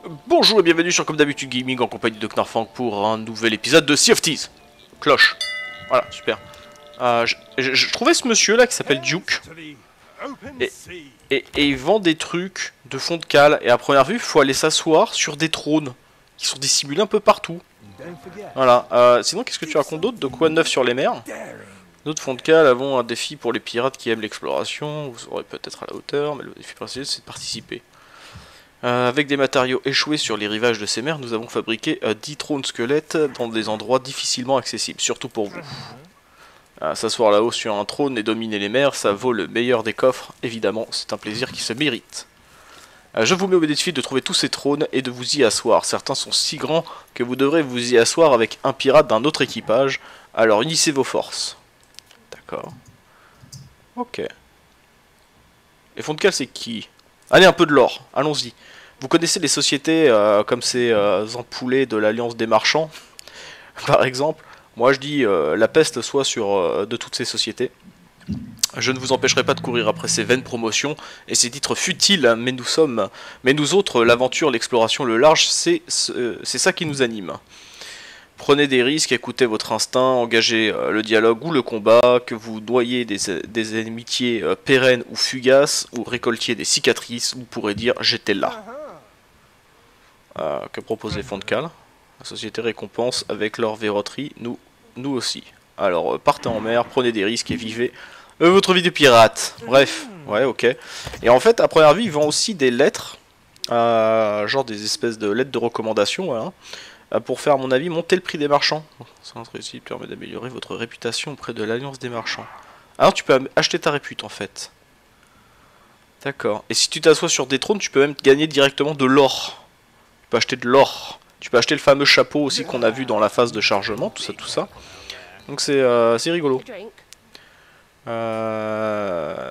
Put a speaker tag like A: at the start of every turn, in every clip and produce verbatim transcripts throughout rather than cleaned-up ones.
A: Bonjour et bienvenue sur Comme d'habitude Gaming en compagnie de Knarfang pour un nouvel épisode de Sea of Thieves. Cloche. Voilà, super. Euh, je, je, je trouvais ce monsieur là qui s'appelle Duke. Et, et, et il vend des trucs de fond de cale. Et à première vue, il faut aller s'asseoir sur des trônes qui sont dissimulés un peu partout. Voilà. Euh, sinon, qu'est-ce que tu racontes d'autre? De quoi de neuf sur les mers? D'autres fonds de cale avons un défi pour les pirates qui aiment l'exploration. Vous serez peut-être à la hauteur, mais le défi principal c'est de participer. Euh, avec des matériaux échoués sur les rivages de ces mers, nous avons fabriqué euh, dix trônes squelettes dans des endroits difficilement accessibles, surtout pour vous. Euh, S'asseoir là-haut sur un trône et dominer les mers, ça vaut le meilleur des coffres, évidemment, c'est un plaisir qui se mérite. Euh, je vous mets au défi de trouver tous ces trônes et de vous y asseoir. Certains sont si grands que vous devrez vous y asseoir avec un pirate d'un autre équipage, alors unissez vos forces. D'accord. Ok. Les fonds de cale, c'est qui? Allez, un peu de l'or, allons-y. Vous connaissez les sociétés euh, comme ces euh, empoulés de l'Alliance des Marchands, par exemple. Moi je dis euh, la peste soit sur euh, de toutes ces sociétés. Je ne vous empêcherai pas de courir après ces vaines promotions et ces titres futiles, mais nous sommes, mais nous autres, l'aventure, l'exploration, le large, c'est c'est ça qui nous anime. Prenez des risques, écoutez votre instinct, engagez euh, le dialogue ou le combat, que vous noyez des, des amitiés euh, pérennes ou fugaces, ou récoltiez des cicatrices, vous pourrez dire j'étais là. Euh, que proposent les fonds de cale? La société récompense avec leur verroterie, nous, nous aussi. Alors euh, partez en mer, prenez des risques et vivez euh, votre vie de pirate. Bref, ouais, ok. Et en fait, à première vue, ils vendent aussi des lettres, euh, genre des espèces de lettres de recommandation, voilà. Pour faire, à mon avis, monter le prix des marchands. Ça permet d'améliorer votre réputation auprès de l'Alliance des Marchands. Alors tu peux acheter ta répute en fait. D'accord. Et si tu t'assois sur des trônes, tu peux même gagner directement de l'or. Tu peux acheter de l'or. Tu peux acheter le fameux chapeau aussi qu'on a vu dans la phase de chargement, tout ça, tout ça. Donc c'est euh, c'est rigolo. Euh...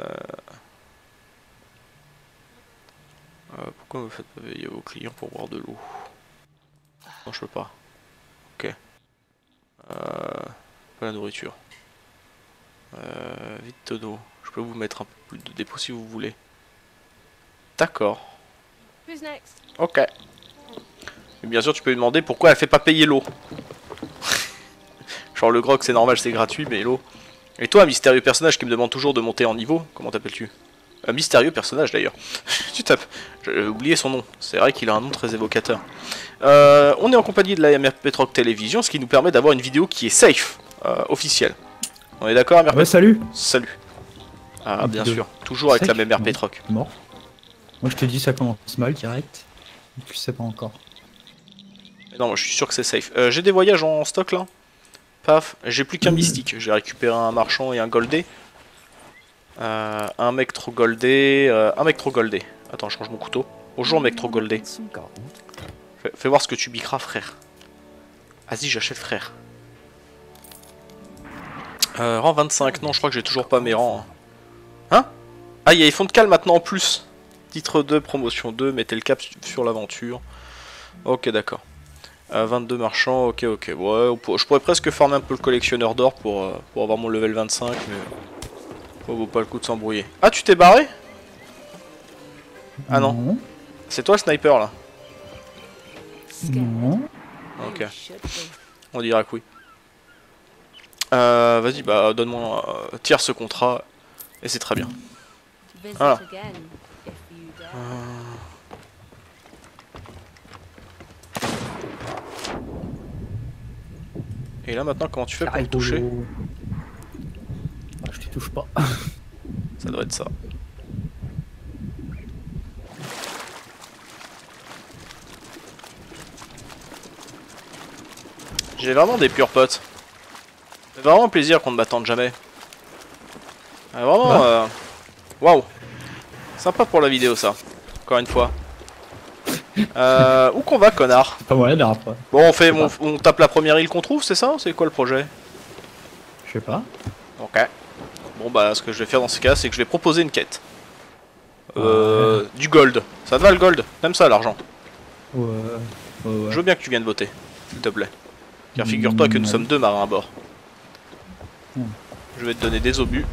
A: Euh, pourquoi vous faites pas payer vos clients pour boire de l'eau? Non, je peux pas. Ok. Euh, pas la nourriture. Euh, vite tonneau. Je peux vous mettre un peu plus de dépôt si vous voulez. D'accord. Ok. Et bien sûr, tu peux lui demander pourquoi elle fait pas payer l'eau. Genre le grog, c'est normal, c'est gratuit, mais l'eau. Et toi, un mystérieux personnage qui me demande toujours de monter en niveau, comment t'appelles-tu? Un mystérieux personnage d'ailleurs. Tu tapes. J'ai oublié son nom. C'est vrai qu'il a un nom très évocateur. Euh, on est en compagnie de la M R Petroc Télévision, ce qui nous permet d'avoir une vidéo qui est safe, euh, officielle. On est d'accord, M R Petroc?
B: Ouais, salut.
A: Salut. Ah, bien sûr. Toujours avec la même M R Petroc.
B: Mort. Moi, je te dis, ça commence mal direct. Tu sais pas encore.
A: Non, moi, je suis sûr que c'est safe. Euh, J'ai des voyages en stock là. Paf. J'ai plus qu'un mystique. J'ai récupéré un marchand et un goldé. Euh, un mec trop goldé, euh, un mec trop goldé. Attends, je change mon couteau. Bonjour mec trop goldé. Fais, fais voir ce que tu biqueras, frère. Vas-y, j'achète, frère. Euh, rang vingt-cinq. Non, je crois que j'ai toujours pas mes rangs. Hein? Ah, il y a les fonds de cale maintenant en plus. Titre deux, promotion deux, mettez le cap sur l'aventure. Ok, d'accord. Euh, vingt-deux marchands, ok, ok. Ouais, je pourrais presque farmer un peu le collectionneur d'or pour, euh, pour avoir mon level vingt-cinq, mais... Oh, vaut pas le coup de s'embrouiller. Ah, tu t'es barré? Ah non. non. C'est toi le sniper là?
B: Non.
A: Ok. On dira que oui. Euh, Vas-y, bah donne-moi... Euh, tire ce contrat. Et c'est très bien. Voilà. Euh... Et là maintenant, comment tu fais pour me toucher?
B: Je te touche pas.
A: Ça doit être ça. J'ai vraiment des purs potes. C'est vraiment un plaisir qu'on ne m'attende jamais. Ah, vraiment, waouh. Euh... Wow. Sympa pour la vidéo ça. Encore une fois. Euh, où qu'on va, connard?
B: Pas moyen d'un après.
A: Bon, on fait, on, on tape la première île qu'on trouve, c'est ça? C'est quoi le projet?
B: Je sais pas.
A: Ok. Bon bah, ce que je vais faire dans ce cas, c'est que je vais proposer une quête. Euh, ouais. Du gold. Ça te va le gold? T'aimes ça l'argent?
B: Ouais. Ouais, ouais.
A: Je veux bien que tu viennes voter, s'il te plaît. Car figure-toi que nous mmh, sommes deux marins à bord. Mmh. Je vais te donner des obus.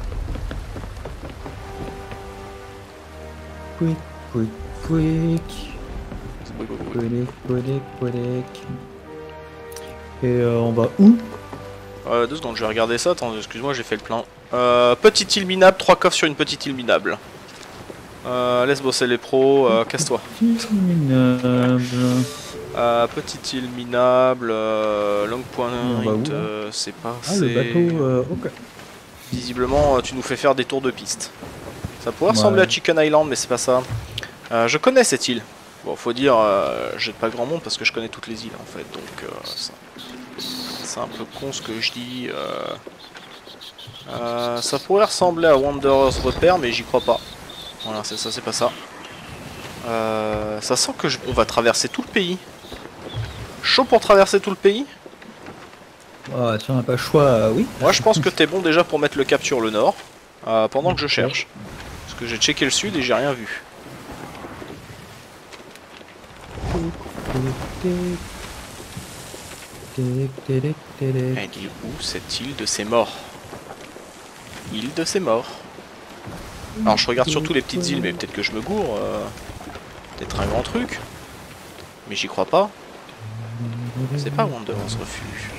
B: Quick, quick, quick.
A: oui, oui, oui.
B: Québec, Québec, Québec. Et euh, on va où?
A: Euh, deux secondes, je vais regarder ça. Attends, excuse-moi, j'ai fait le plein. Euh, petite île minable, trois coffres sur une petite île minable. Euh, laisse bosser les pros, euh, casse-toi.
B: Minable.
A: Euh, petite île minable, euh, long point, euh, c'est pas
B: Ah, le bateau, euh, ok.
A: Visiblement, euh, tu nous fais faire des tours de piste. Ça pourrait
B: Ouais.
A: ressembler à Chicken Island, mais c'est pas ça. Euh, je connais cette île. Bon, faut dire, euh, j'ai pas grand monde parce que je connais toutes les îles en fait, donc euh, c'est un peu con ce que je dis. Euh, euh, ça pourrait ressembler à Wanderer's Repair, mais j'y crois pas. Voilà, c'est ça, c'est pas ça. Euh, ça sent que je... on va traverser tout le pays. Chaud pour traverser tout le pays?
B: Ah, si on n'a pas le choix, euh, oui.
A: Moi je pense que t'es bon déjà pour mettre le cap sur le nord, euh, pendant que je cherche. Parce que j'ai checké le sud et j'ai rien vu. Elle est où cette île de ces morts? Île de ces morts. Alors je regarde surtout les petites îles, mais peut-être que je me gourre. Euh, peut-être un grand truc. Mais j'y crois pas. C'est pas Wanderer's Refuge.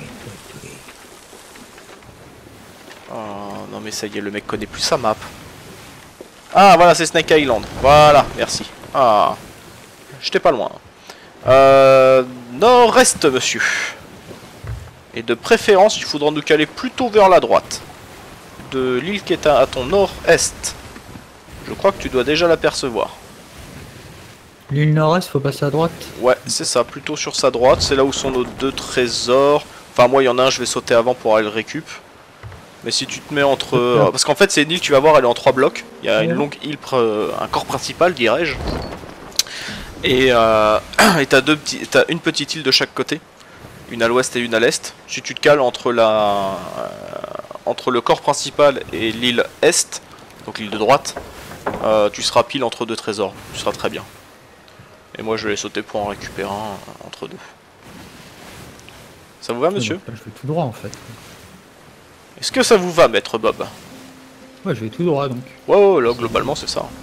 A: Oh non mais ça y est, le mec connaît plus sa map. Ah voilà, c'est Snake Island. Voilà, merci. Ah, j'étais pas loin. Euh, nord-est, monsieur. Et de préférence, il faudra nous caler plutôt vers la droite. De l'île qui est à, à ton nord-est. Je crois que tu dois déjà l'apercevoir.
B: L'île nord-est, faut passer à droite.
A: Ouais, c'est ça, plutôt sur sa droite. C'est là où sont nos deux trésors. Enfin, moi, il y en a un, je vais sauter avant pour aller le récup. Mais si tu te mets entre... Euh, parce qu'en fait, c'est une île, tu vas voir, elle est en trois blocs. Il y a une longue île, un corps principal, dirais-je. Et euh, et t'as deux petits, t'as une petite île de chaque côté. Une à l'ouest et une à l'est. Si tu te cales entre, la, euh, entre le corps principal et l'île est, donc l'île de droite, euh, tu seras pile entre deux trésors. Tu seras très bien. Et moi, je vais sauter pour en récupérer un euh, entre deux. Ça vous va, monsieur?
B: Je vais tout droit, en fait.
A: Est-ce que ça vous va, maître Bob?
B: Ouais, je vais tout droit, donc.
A: Ouais, ouais, là, globalement, c'est ça.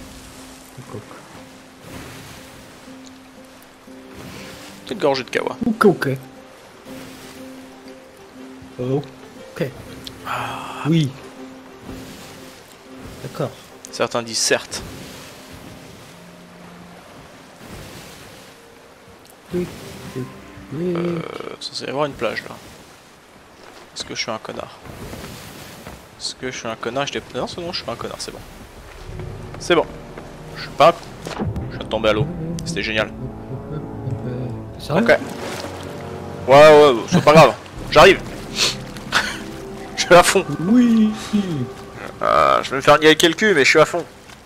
A: Petite gorgée de kawa.
B: Ok, ok. Ok. Oui. D'accord.
A: Certains disent certes.
B: Oui. Oui.
A: Euh, censé y avoir une plage là. Est-ce que je suis un connard? Est-ce que je suis un connard? Je non, c'est bon, je suis un connard, c'est bon. C'est bon. Je suis pas un con. Je viens de tomber à l'eau. C'était génial.
B: Sérieux?
A: Ok. Ouais, ouais, c'est pas grave. J'arrive. Je suis à fond.
B: Oui.
A: Euh, je vais me faire nier le cul, mais je suis à fond.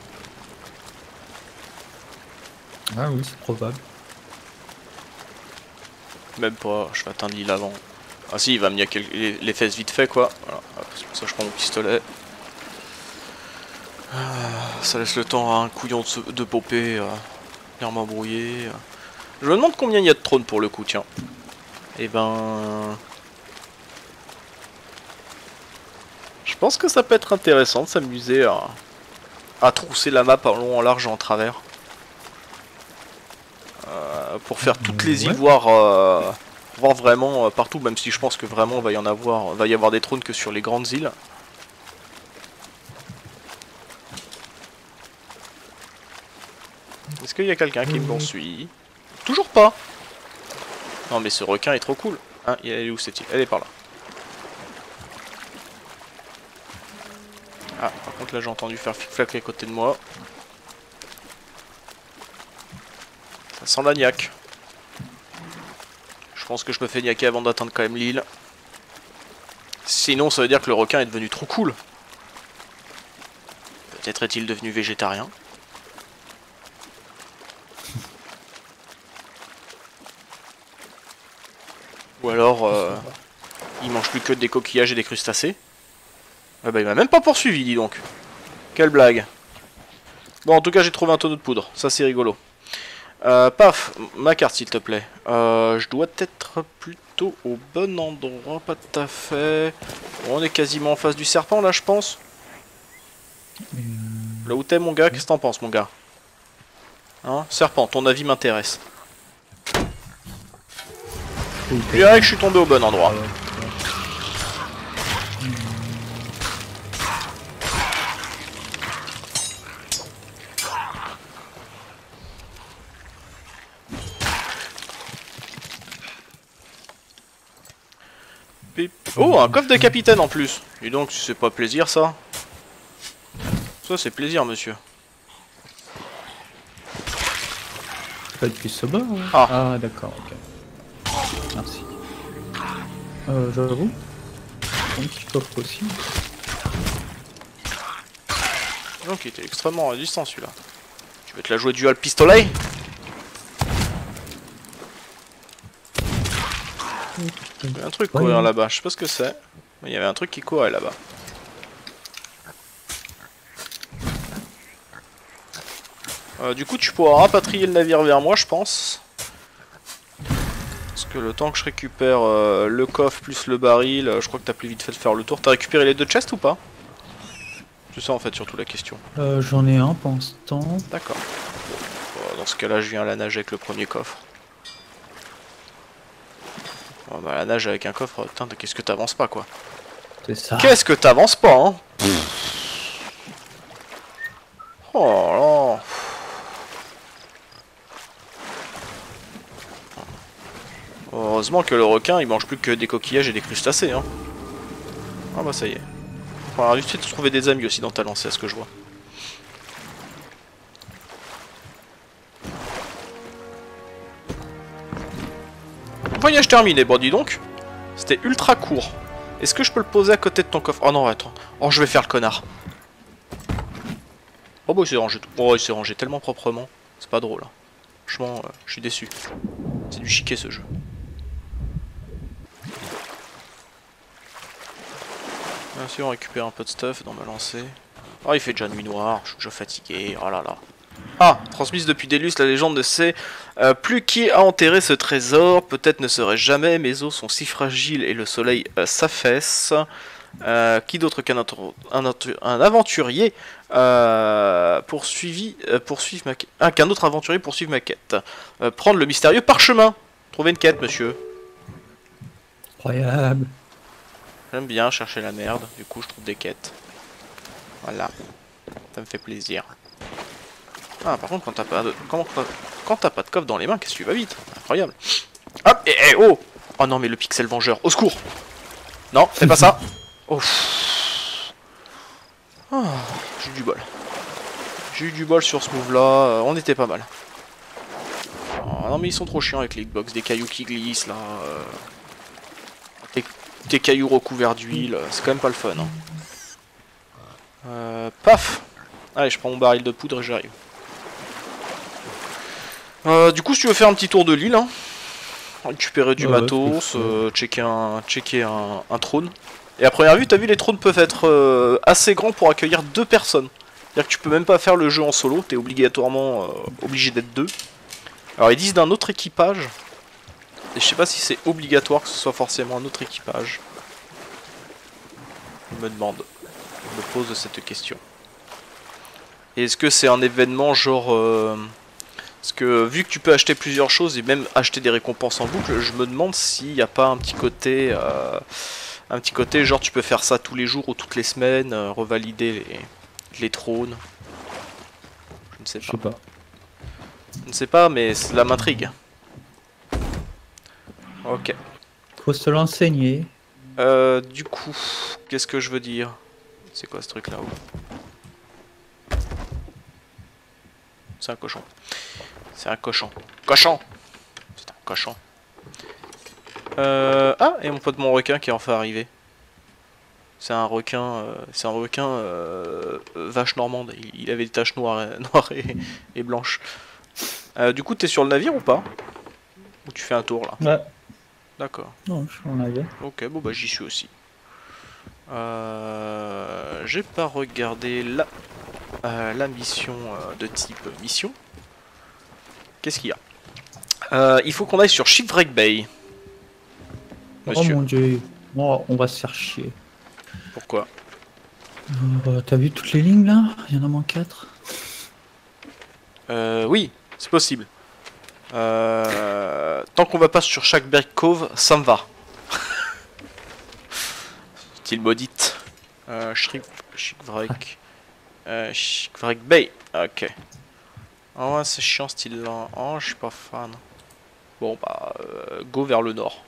B: Ah oui, c'est probable.
A: Même pas, je vais atteindre l'île avant. Ah si, il va me nier les, les fesses vite fait quoi. Voilà, c'est pour ça que je prends mon pistolet. Euh, ça laisse le temps à un couillon de, se, de popper, euh, bien m'embrouiller. Je me demande combien il y a de trônes pour le coup, tiens. Et ben... Je pense que ça peut être intéressant de s'amuser à... à trousser la map en long, en large et en travers. Euh, pour faire toutes les îles, ouais. voir, euh, voir vraiment euh, partout, même si je pense que vraiment va y en avoir, va y avoir des trônes que sur les grandes îles. Est-ce qu'il y a quelqu'un qui me poursuit? Toujours pas. Non mais ce requin est trop cool. Hein, elle est où cette île? Elle est par là. Ah, par contre là j'ai entendu faire flic-flac à côté de moi. Ça sent la niaque. Je pense que je me fais niaquer avant d'atteindre quand même l'île. Sinon ça veut dire que le requin est devenu trop cool. Peut-être est-il devenu végétarien. Ou alors euh, il mange plus que des coquillages et des crustacés. Ah bah il m'a même pas poursuivi, dis donc. Quelle blague. Bon en tout cas j'ai trouvé un tonneau de poudre, ça c'est rigolo. Euh, paf, ma carte s'il te plaît. Euh, je dois être plutôt au bon endroit, pas tout à fait. Bon, on est quasiment en face du serpent là je pense. Euh... Là où t'es mon gars, qu'est-ce que t'en penses mon gars? Hein, serpent, ton avis m'intéresse. Je dirais que je suis tombé au bon endroit. Pip. Oh, un coffre de capitaine en plus. Et donc, c'est pas plaisir ça. Ça, c'est plaisir, monsieur.
B: Pas depuis ce bas. Hein.
A: Ah,
B: ah d'accord, ok. Merci. Euh, j'avoue. Un petit coffre aussi.
A: donc il était extrêmement résistant celui-là. Tu veux te la jouer dual pistolet? Il y a un truc courir là-bas, je sais pas ce que c'est. Mais il y avait un truc qui courait là-bas. Euh, du coup tu pourras rapatrier le navire vers moi je pense. Parce que le temps que je récupère euh, le coffre plus le baril, euh, je crois que t'as plus vite fait de faire le tour. T'as récupéré les deux chests ou pas? C'est ça en fait surtout la question.
B: Euh, J'en ai un pour l'instant.
A: D'accord. Bon, dans ce cas là je viens à la nage avec le premier coffre. Bon, bah la nage avec un coffre, putain qu'est-ce que t'avances pas quoi.
B: C'est ça.
A: Qu'est-ce que t'avances pas hein. Oh là. Heureusement que le requin il mange plus que des coquillages et des crustacés hein. Ah bah ça y est. On va réussir de trouver des amis aussi dans ta lancée à ce que je vois. Voyage terminé, bon dis donc. C'était ultra court. Est-ce que je peux le poser à côté de ton coffre? Oh non attends. Oh je vais faire le connard. Oh bah il s'est rangé, oh, il s'est rangé tellement proprement. C'est pas drôle. Hein. Franchement, euh, je suis déçu. C'est du chiquet ce jeu. Bien sûr, on récupère un peu de stuff dans ma lancée. Oh, il fait déjà nuit noire, je suis déjà fatigué, oh là là. Ah, transmise depuis des lustres, la légende ne sait euh, plus qui a enterré ce trésor. Peut-être ne serait jamais, mes os sont si fragiles et le soleil euh, s'affaisse. Euh, qui d'autre qu'un un, un aventurier euh, poursuivi, euh, poursuivre ma quête. Ah, qu'un autre aventurier poursuive ma quête. Euh, prendre le mystérieux parchemin. Trouver une quête, monsieur.
B: Incroyable.
A: J'aime bien chercher la merde, du coup je trouve des quêtes. Voilà. Ça me fait plaisir. Ah, par contre, quand t'as pas de... Comment... Quand t'as pas de coffre dans les mains, qu'est-ce que tu vas vite? Incroyable. Hop, et, et oh. Oh non, mais le pixel vengeur, au secours. Non, c'est pas ça. Oh. Oh, j'ai eu du bol. J'ai eu du bol sur ce move là, euh, on était pas mal. Oh, non mais ils sont trop chiants avec les hitbox, des cailloux qui glissent là. Euh... Des, des cailloux recouverts d'huile, c'est quand même pas le fun. Hein. Euh, paf. Allez, je prends mon baril de poudre et j'arrive. Euh, du coup, si tu veux faire un petit tour de l'île, hein, récupérer du
B: ouais,
A: matos, ouais, euh, checker, un, checker un, un trône. Et à première vue, t'as vu, les trônes peuvent être euh, assez grands pour accueillir deux personnes. C'est-à-dire que tu peux même pas faire le jeu en solo, t'es obligatoirement euh, obligé d'être deux. Alors ils disent d'un autre équipage. Et je sais pas si c'est obligatoire que ce soit forcément un autre équipage. Je me demande. Je me pose cette question. Et est-ce que c'est un événement genre... Euh... Parce que vu que tu peux acheter plusieurs choses et même acheter des récompenses en boucle, je me demande s'il n'y a pas un petit côté... Euh... Un petit côté genre tu peux faire ça tous les jours ou toutes les semaines, euh, revalider les, les trônes. Je ne sais pas.
B: Je sais pas.
A: Je ne sais pas, mais cela m'intrigue. Ok.
B: Faut se l'enseigner.
A: Euh, du coup, qu'est-ce que je veux dire? C'est quoi ce truc là-haut? C'est un cochon. C'est un cochon. Cochon! C'est un cochon. Euh... Ah, et mon pote mon requin qui est enfin arrivé. C'est un requin, euh, c'est un requin euh, vache normande. Il, il avait des taches noires, et, noires et, et blanches. Euh, du coup, t'es sur le navire ou pas? Ou tu fais un tour là?
B: Ouais.
A: D'accord.
B: Non, je suis en navire.
A: Ok, bon bah j'y suis aussi. Euh, J'ai pas regardé la, euh, la mission euh, de type mission. Qu'est-ce qu'il y a? euh, Il faut qu'on aille sur Shipwreck Bay. Monsieur.
B: Oh mon dieu. Oh, on va se faire chier.
A: Pourquoi?
B: euh, T'as vu toutes les lignes là? Il y en a moins quatre.
A: Euh, oui, c'est possible. Euh, tant tant qu'on va pas sur chaque Berk Cove, ça me va. Style maudite. Euh, Shikvrek. Euh, Shikvrek Bay. Ok. Ah ouais, c'est chiant ce style là. Oh, je suis pas fan. Bon, bah, euh, go vers le nord.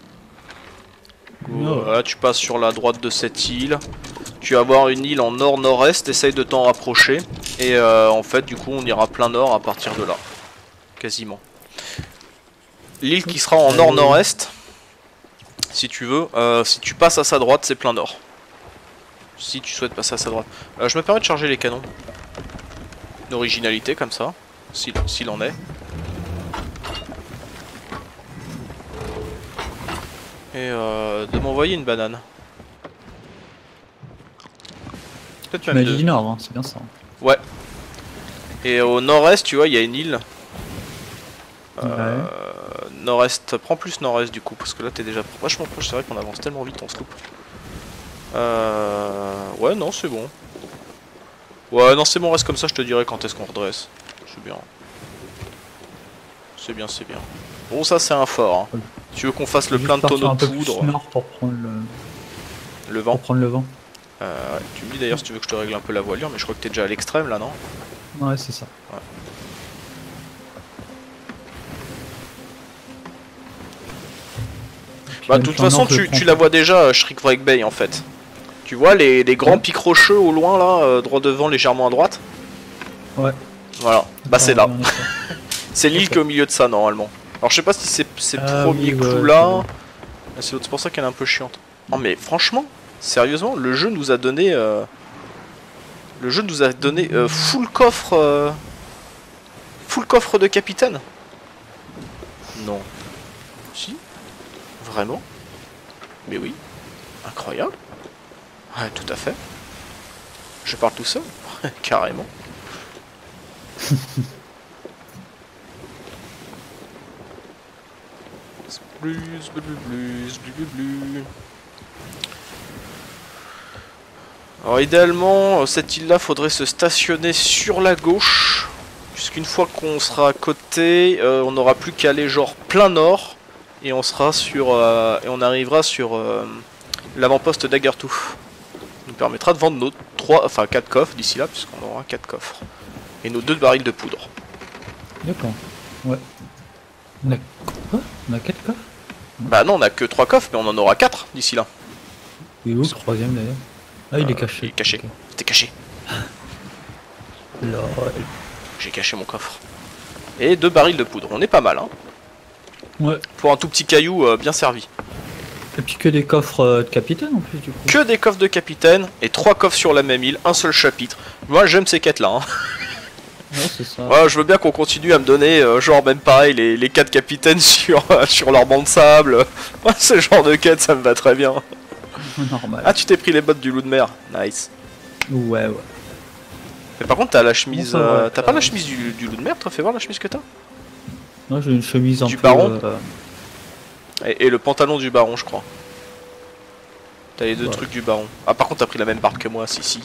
A: Go, voilà, tu passes sur la droite de cette île. Tu vas avoir une île en nord-nord-est. Essaye de t'en rapprocher. Et euh, en fait, du coup, on ira plein nord à partir de là. Quasiment. L'île qui sera en nord-nord-est, si tu veux, euh, si tu passes à sa droite, c'est plein nord. Si tu souhaites passer à sa droite. Euh, je me permets de charger les canons. Une originalité comme ça, s'il s'il en est. Et euh, de m'envoyer une banane.
B: Peut-être même deux. Du nord, hein, c'est bien ça.
A: Ouais. Et au nord-est, tu vois, il y a une île. Euh,
B: ouais.
A: Nord-est, prends plus nord-est du coup, parce que là t'es déjà vachement proche, c'est vrai qu'on avance tellement vite, on se loupe. Euh... Ouais, non, c'est bon. Ouais, non, c'est bon, reste comme ça, je te dirai quand est-ce qu'on redresse. C'est bien. C'est bien, c'est bien. Bon, ça c'est un fort. Hein. Tu veux qu'on fasse le plein de tonneaux de poudre
B: nord pour prendre le...
A: le vent.
B: Pour prendre le vent.
A: Euh, ouais. Tu me dis d'ailleurs si tu veux que je te règle un peu la voilure, mais je crois que t'es déjà à l'extrême là, non?
B: Ouais, c'est ça.
A: Ouais. Bah, de toute façon, tu, tu la vois déjà, Shikvrek Bay en fait. Tu vois les, les grands ouais. pics rocheux au loin là, euh, droit devant, légèrement à droite?
B: Ouais.
A: Voilà, bah c'est là. C'est l'île qui est au milieu de ça normalement. Alors je sais pas si c'est ces
B: ah,
A: premiers
B: oui,
A: clous
B: ouais,
A: là. C'est pour ça qu'elle est un peu chiante. Non mais franchement, sérieusement, le jeu nous a donné. Euh... Le jeu nous a donné euh, full coffre. Euh... Full coffre de capitaine. Non. Si. Vraiment? Mais oui. Incroyable. Ouais, tout à fait. Je parle tout seul. Carrément. Blues, blues, blues, blues, blues. Alors idéalement, cette île-là, faudrait se stationner sur la gauche. Puisqu'une fois qu'on sera à côté, euh, on n'aura plus qu'à aller genre plein nord. Et on sera sur euh, et on arrivera sur euh, l'avant-poste d'Agertooth. Ça nous permettra de vendre nos trois, enfin quatre coffres d'ici là, puisqu'on aura quatre coffres. Et nos deux barils de poudre.
B: D'accord. Ouais. On a quoi? On a quatre coffres?
A: Bah non, on a que trois coffres, mais on en aura quatre d'ici là.
B: Il est où le troisième d'ailleurs? Ah, il euh, est caché.
A: Il est caché. Okay. C'était caché.
B: Lol.
A: J'ai caché mon coffre. Et deux barils de poudre. On est pas mal, hein.
B: Ouais.
A: Pour un tout petit caillou euh, bien servi.
B: Et puis que des coffres euh, de capitaine en plus du coup.
A: Que des coffres de capitaine et trois coffres sur la même île, un seul chapitre. Moi j'aime ces quêtes là. Hein.
B: Ouais, c'est ça.
A: Ouais, je veux bien qu'on continue à me donner euh, genre même pareil les, les quatre capitaines sur, euh, sur leur banc de sable. Ouais, ce genre de quête ça me va très bien.
B: Normal.
A: Ah tu t'es pris les bottes du loup de mer. Nice.
B: Ouais ouais.
A: Mais par contre t'as la chemise.
B: Bon,
A: euh,
B: ouais,
A: t'as pas la chemise du, du loup de mer toi? Fais voir la chemise que t'as.
B: Non j'ai une chemise en
A: du
B: peu,
A: baron.
B: Euh...
A: Et, et le pantalon du baron je crois. T'as les deux ouais. trucs du baron. Ah par contre t'as pris la même barbe que moi, si si.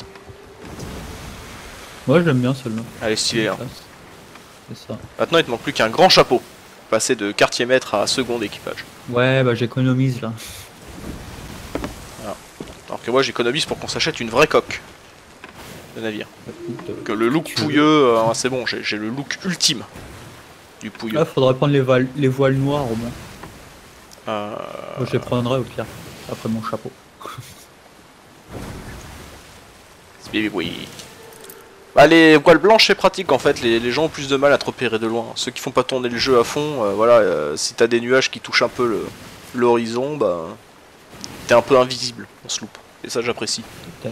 B: Ouais j'aime bien celle-là.
A: Elle est stylée hein.
B: C'est ça.
A: Maintenant il te manque plus qu'un grand chapeau. Passer de quartier maître à second équipage.
B: Ouais bah j'économise là.
A: Voilà. Alors que moi j'économise pour qu'on s'achète une vraie coque de navire. Que le look pouilleux, euh, c'est bon, j'ai le look ultime du pouilleux.
B: Ah faudrait prendre les, voiles, les voiles noires au moins.
A: Euh...
B: Moi, je les prendrai au pire, après mon chapeau.
A: Oui. Bah, les voiles blanches c'est pratique en fait, les, les gens ont plus de mal à te repérer de loin. Ceux qui font pas tourner le jeu à fond, euh, voilà, euh, si t'as des nuages qui touchent un peu l'horizon, bah t'es un peu invisible, on se loupe. Et ça j'apprécie.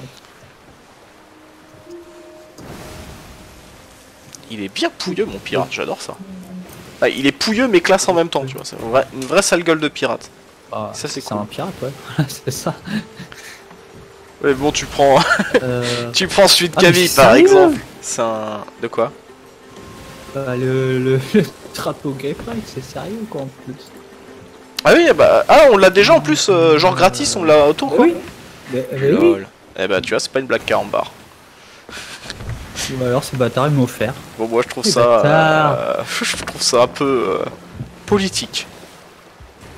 A: Il est bien pouilleux mon pirate, j'adore ça. Ah, il est pouilleux mais classe en même temps, tu vois, c'est une vraie, une vraie sale gueule de pirate.
B: Ah, ça c'est cool. un pirate, ouais, c'est ça.
A: Ouais bon tu prends
B: euh...
A: tu prends celui de ah, Camille par exemple. C'est un... De quoi?
B: euh, Le, le, le drapeau Gayfly, c'est sérieux quoi en plus.
A: Ah oui bah ah on l'a déjà en plus euh, genre gratis on l'a autour quoi.
B: Oui. Mais, mais oui.
A: Eh bah tu vois c'est pas une blague carambar.
B: Ou alors ces bâtards ils m'ont offert.
A: Bon moi je trouve les ça euh, je trouve ça un peu euh, politique.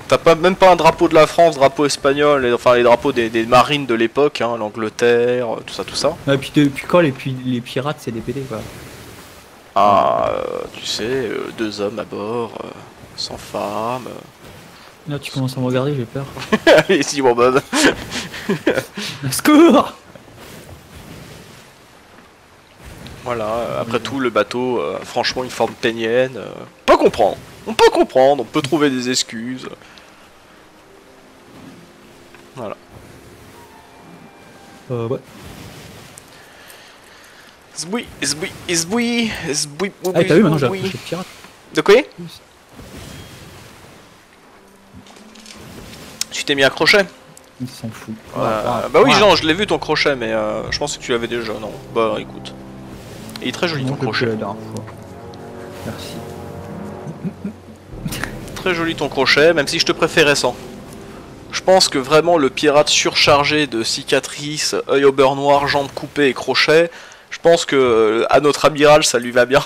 A: T'as pas même pas un drapeau de la France, drapeau espagnol, et, enfin les drapeaux des, des marines de l'époque, hein, l'Angleterre, tout ça, tout ça.
B: Et puis depuis quand les, pi- les pirates c'est des P D quoi.
A: Ah, euh, tu sais, euh, deux hommes à bord, euh, sans femme. Euh...
B: Là tu commences à me regarder, j'ai peur.
A: Allez, si, mon Bob.
B: Secours.
A: Voilà, euh, après tout, le bateau, euh, franchement, une forme pénienne. Euh, on peut comprendre, on peut comprendre, on peut trouver des excuses. Voilà.
B: Euh, ouais.
A: Zboui, zboui, zboui, zboui, boui,
B: Ah, t'as vu, maintenant j'ai
A: boui.
B: approché le pirate.
A: De quoi? Tu t'es mis à crochet?
B: Il s'en fout.
A: Euh,
B: Ah,
A: bah oui,
B: ah.
A: non, je l'ai vu ton crochet, mais euh, je pense que tu l'avais déjà, non? Bah écoute. Il est très joli
B: Non,
A: ton
B: je l'ai
A: crochet.
B: pris la dernière fois. Merci.
A: Très joli ton crochet, même si je te préférais sans. Je pense que vraiment le pirate surchargé de cicatrices, œil au beurre noir, jambes coupées et crochet, je pense que euh, à notre amiral ça lui va bien.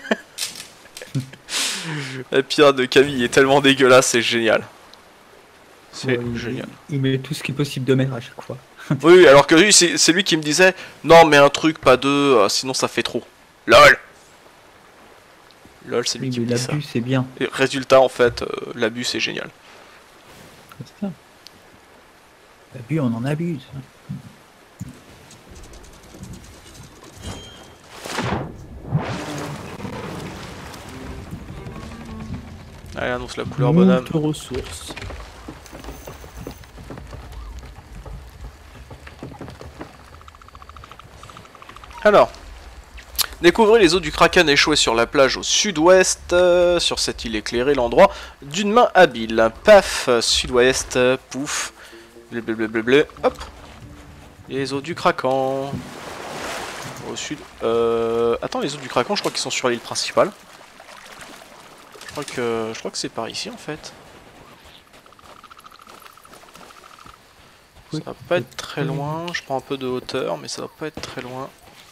A: Le pirate de Camille est tellement dégueulasse, c'est génial. C'est
B: Ouais, il-
A: génial.
B: Il met tout ce qui est possible de mettre à chaque fois.
A: Oui, alors que lui, c'est c'est lui qui me disait non, mais un truc, pas deux, euh, sinon ça fait trop. LOL. LOL, c'est lui
B: Oui,
A: qui
B: mais
A: me dit ça.
B: l'abus c'est bien.
A: Et résultat, en fait, euh, l'abus c'est génial.
B: C'est ça. L'abus on en abuse.
A: Allez, annonce la couleur, bonhomme.
B: Moult ressources.
A: Alors, découvrez les eaux du Kraken échouées sur la plage au sud-ouest. Euh, sur cette île éclairée, l'endroit d'une main habile. Paf, sud-ouest, euh, pouf. Blablabla, hop. Les eaux du Kraken. Au sud. Euh... Attends, les eaux du Kraken, je crois qu'ils sont sur l'île principale. Je crois que, je crois que c'est par ici en fait. Ça va pas être très loin. Je prends un peu de hauteur, mais ça va pas être très loin.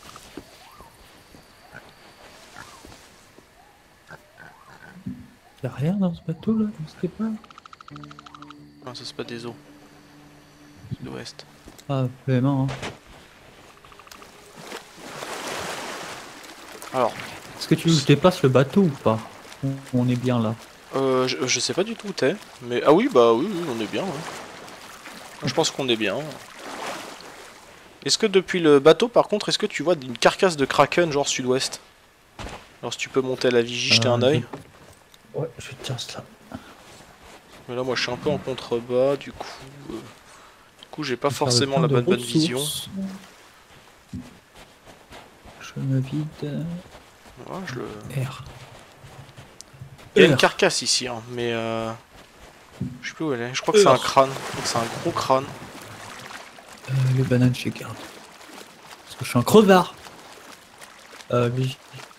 B: Y'a rien dans ce bateau là, dans cette épave?
A: Non, ça c'est pas des eaux. Sud-ouest.
B: Ah, vraiment. Hein.
A: Alors,
B: Est-ce que tu veux que je dépasse le bateau ou pas? On- On est bien là.
A: euh, je, je sais pas du tout où t'es, mais ah oui, bah oui, oui, on est bien. Ouais. Je pense qu'on est bien. Est-ce que depuis le bateau, par contre, est-ce que tu vois une carcasse de Kraken genre sud-ouest? Alors si tu peux monter à la vigie, jeter
B: Euh,
A: un œil.
B: Ouais, je tiens ça.
A: Mais là, moi, je suis un peu en contrebas, du coup, euh, du coup, j'ai pas
B: Faire
A: forcément
B: le
A: la
B: plein
A: bonne
B: de
A: bonne vision.
B: ressources. Je me vide.
A: Ouais, je le...
B: R.
A: Il y a une
B: R.
A: carcasse ici, hein, mais euh... je sais plus où elle est. Je crois que c'est un
B: R.
A: crâne. Je crois que c'est un gros crâne.
B: Euh, les bananes, je les garde. Parce que je suis un crevard. Euh, oui.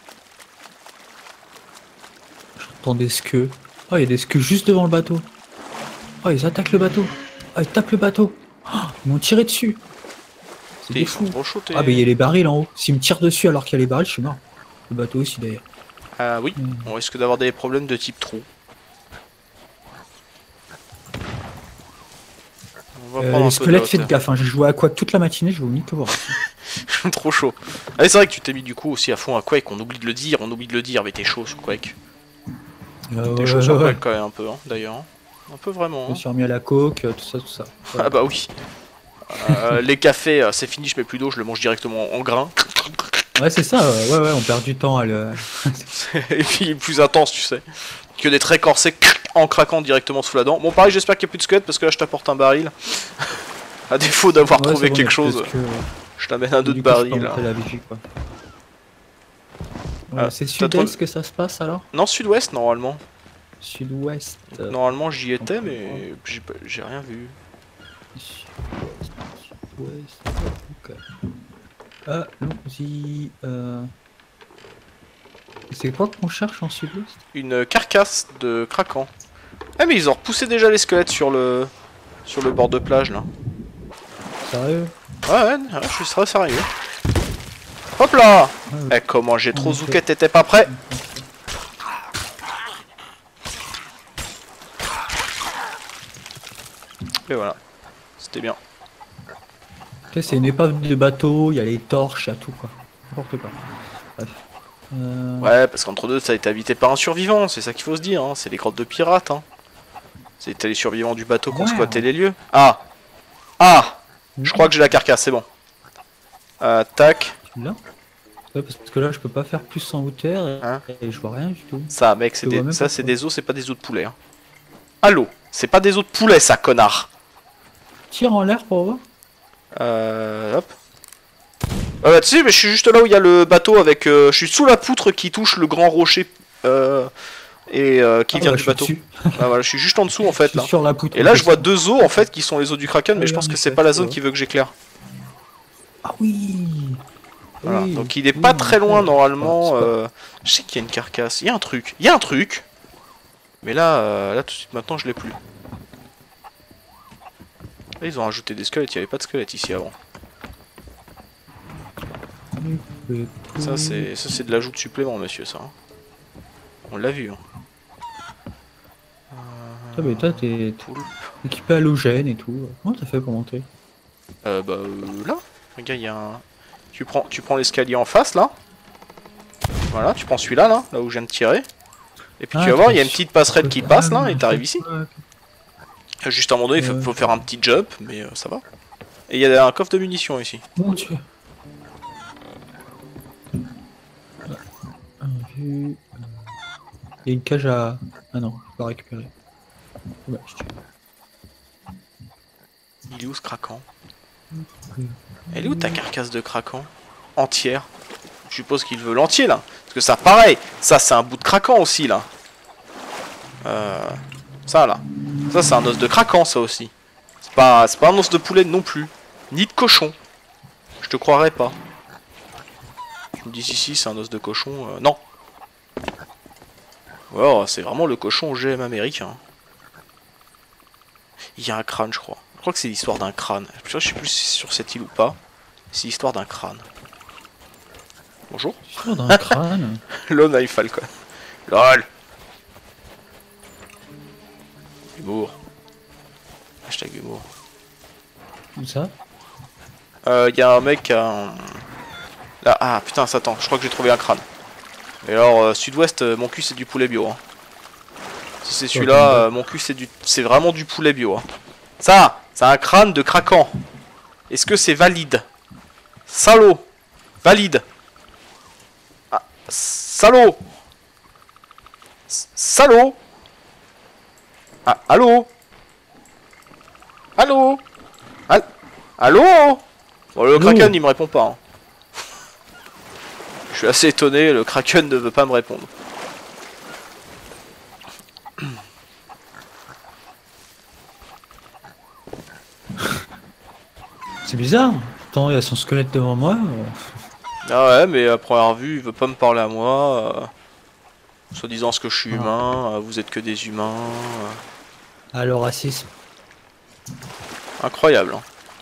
B: J'entends des squeux. Oh, il y a des squeux juste devant le bateau. Oh, ils attaquent le bateau. Oh, ils tapent le bateau. Oh, ils m'ont tiré dessus. C'est
A: T'es
B: des fous.
A: trop chaud, t'es-
B: Ah, bah il y a les barils en haut. S'ils me tirent dessus alors qu'il y a les barils, je suis mort. Le bateau aussi d'ailleurs.
A: Ah oui,
B: Mm.
A: on risque d'avoir des problèmes de type trou. On va
B: Euh,
A: prendre un
B: les
A: peu de
B: squelettes, faites
A: hauteur.
B: gaffe. Hein. J'ai joué à quoi toute la matinée, je vais vous te voir.
A: Trop chaud. Ah, c'est vrai que tu t'es mis du coup aussi à fond à Quake, on oublie de le dire, on oublie de le dire, mais t'es chaud sur Quake.
B: Euh,
A: T'es
B: ouais,
A: chaud sur
B: ouais,
A: Quake quand même un peu, hein, d'ailleurs. Un peu vraiment.
B: Je me
A: Hein.
B: suis remis à la coke, euh, tout ça, tout ça.
A: Ah bah oui. Euh, les cafés, euh, c'est fini, je mets plus d'eau, je le mange directement en grain.
B: Ouais, c'est ça, euh, ouais, ouais, on perd du temps à le.
A: Et puis plus intense, tu sais. Que des traits corsés en craquant directement sous la dent. Bon, pareil, j'espère qu'il n'y a plus de squelettes parce que là, je t'apporte un baril. À défaut d'avoir
B: Ouais,
A: trouvé
B: c'est bon,
A: quelque
B: mais
A: chose,
B: parce que, euh,
A: je t'amène un
B: du
A: autre
B: coup, je peux
A: baril.
B: monter
A: Là.
B: la vigie, quoi. Ouais,
A: Ah,
B: c'est
A: t'as
B: sud-est
A: trouvé-
B: que ça se passe alors?
A: Non, sud-ouest, normalement.
B: Sud-ouest. euh,
A: Normalement, j'y étais, mais j'ai pas- j'ai rien vu.
B: Sud-ouest. Ok. Allons-y. Euh... C'est quoi qu'on cherche en sud-ouest?
A: Une carcasse de craquant. Ah, mais ils ont repoussé déjà les squelettes sur le sur le bord de plage là.
B: Sérieux?
A: Ouais, ouais, ouais, je suis très sérieux. Hop là!
B: Ouais,
A: Eh, comment j'ai trop
B: en
A: zouké,
B: effet.
A: t'étais pas prêt? Et voilà. C'était bien.
B: C'est une épave de bateau, il y a les torches, il y a tout quoi. N'importe quoi. Bref. Euh...
A: Ouais, parce qu'entre deux, ça a été habité par un survivant, c'est ça qu'il faut se dire, hein. C'est les grottes de pirates. Hein. C'était les survivants du bateau qui ont
B: Ouais.
A: squatté les lieux. Ah Ah Je crois que j'ai la carcasse, c'est bon. Euh, tac.
B: Tu l'as? Ouais, parce que là je peux pas faire plus en hauteur et,
A: Hein
B: et je vois rien du tout.
A: Ça, mec, c'est
B: Je vois
A: des...
B: même
A: ça
B: pas
A: c'est
B: quoi.
A: des os, c'est pas des os de poulet. Hein. Allô, c'est pas des os de poulet, ça, connard.
B: Tire en l'air pour voir.
A: Euh, hop. Ah bah tu sais, mais je suis juste là où il y a le bateau avec... Euh, je suis sous la poutre qui touche le grand rocher euh, et euh, qui
B: Ah,
A: vient
B: bah,
A: du
B: je suis
A: bateau.
B: dessus.
A: Ah, voilà, je suis juste en dessous en fait
B: Je suis
A: là.
B: sur la poutre.
A: Et là je vois deux os en fait qui sont les os du Kraken, mais
B: Ah,
A: je pense
B: oui,
A: que
B: en
A: c'est
B: effet,
A: pas la
B: je
A: zone
B: vois.
A: qui veut que j'éclaire.
B: Ah oui.
A: Voilà.
B: Oui,
A: Donc il est
B: oui,
A: pas
B: en
A: très
B: effet.
A: loin normalement.
B: C'est pas-
A: Euh... Je sais qu'il y a une carcasse. Il y a un truc. Il y a un truc. Mais là, euh, là tout de suite maintenant je l'ai plus. Là, ils ont rajouté des squelettes. Il n'y avait pas de squelettes ici avant. Ça c'est ça c'est de l'ajout de supplément, monsieur, ça. Hein. On l'a vu. Hein.
B: Ah mais toi t'es
A: Poulpe.
B: équipé halogène et tout. Comment t'as fait pour monter?
A: Euh, bah euh, là, regarde, il y a un... Tu prends, tu prends l'escalier en face, là. Voilà, tu prends celui-là, là, là où je viens de tirer. Et puis
B: Ah,
A: tu vas voir, il y a
B: t'es
A: une petite passerelle qui
B: sur-
A: passe,
B: Ah,
A: là, et t'arrives ici.
B: ouais.
A: Juste à un moment donné, il faut,
B: Ouais.
A: faut faire un petit jump, mais euh, ça va. Et il y a un coffre de munitions ici.
B: Mon dieu. Un vu. Il y a une cage à... Ah non, je peux pas récupérer. Ouais, je tue.
A: Il est où ce craquant? Elle est où ta carcasse de craquant? Entière. Je suppose qu'il veut l'entier, là. Parce que ça, pareil, ça c'est un bout de craquant aussi, là. Euh... Ça, là. Ça c'est un os de craquant, ça aussi. C'est pas, c'est pas un os de poulet non plus. Ni de cochon. Je te croirais pas. Tu me dis si si c'est un os de cochon. Euh, non. Oh, c'est vraiment le cochon G M américain. Il y a un crâne, je crois. Je crois que c'est l'histoire d'un crâne. Je sais plus si c'est sur cette île ou pas. C'est l'histoire d'un crâne. Bonjour.
B: Sur d'un crâne.
A: Lol, il Falcon. Lol. Humour. Hashtag humour.
B: Où ça?
A: Euh, y a un mec qui a un... Là, ah putain, ça attend, je crois que j'ai trouvé un crâne. Et alors, euh, sud-ouest, euh, mon cul c'est du poulet bio. Hein. Si c'est celui-là, euh, mon cul c'est du... c'est vraiment du poulet bio. Hein. Ça, c'est un crâne de craquant. Est-ce que c'est valide? Salaud. Valide. Ah, salaud. S- Salaud. Ah, allô. Allô. Al Allô. Bon, le
B: Allô.
A: Kraken il me répond pas. Hein. Je suis assez étonné, le Kraken ne veut pas me répondre.
B: C'est bizarre. Pourtant, il y a son squelette devant moi. euh.
A: Ah ouais, mais à première vue, il veut pas me parler à moi. Euh, soit disant ce que je suis
B: Ah.
A: humain, euh, vous êtes que des humains. Euh,
B: Ah, le racisme.
A: incroyable. Hein.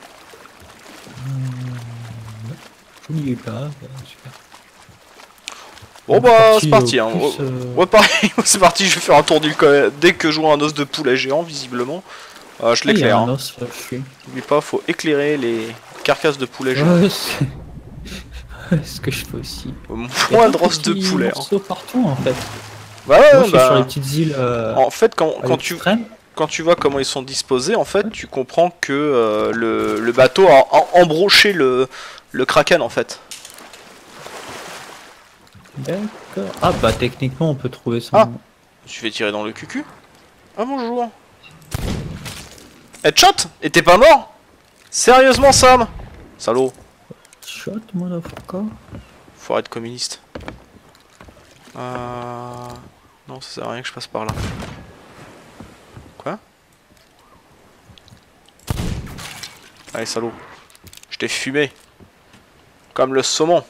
B: Je n'y ai pas. Bah, super.
A: Bon
B: On est
A: bah,
B: parti,
A: c'est parti.
B: au
A: Hein.
B: plus,
A: Ouais,
B: euh,
A: ouais, pareil, c'est parti, je vais faire un tour du co- dès que je vois un os de poulet géant, visiblement. Euh, je
B: Ah, il y a
A: l'éclaire.
B: un
A: Hein.
B: os, là, je suis.
A: N'oublie pas, faut éclairer les carcasses de poulet géant.
B: Ouais, c'est ce que je fais aussi.
A: Au
B: Il y a
A: moindre
B: plein
A: os de
B: petits
A: poulet. Hein.
B: morceaux partout en fait.
A: Bah
B: Moi,
A: ouais,
B: je suis
A: bah,
B: sur les petites îles. Euh,
A: en fait, quand,
B: à
A: quand tu
B: l'extrême.
A: quand tu vois comment ils sont disposés, en fait, tu comprends que euh, le, le bateau a en- embroché le, le Kraken, en fait.
B: D'accord. Ah bah techniquement on peut trouver son.
A: Ah. Tu fais tirer dans le cucu. Ah bonjour. Headshot. Et t'es pas mort? Sérieusement, Sam? Salaud.
B: Shot, motherfucker.
A: Faut être communiste. Euh... Non, ça sert à rien que je passe par là. Quoi? Allez, salaud. Je t'ai fumé. Comme le saumon.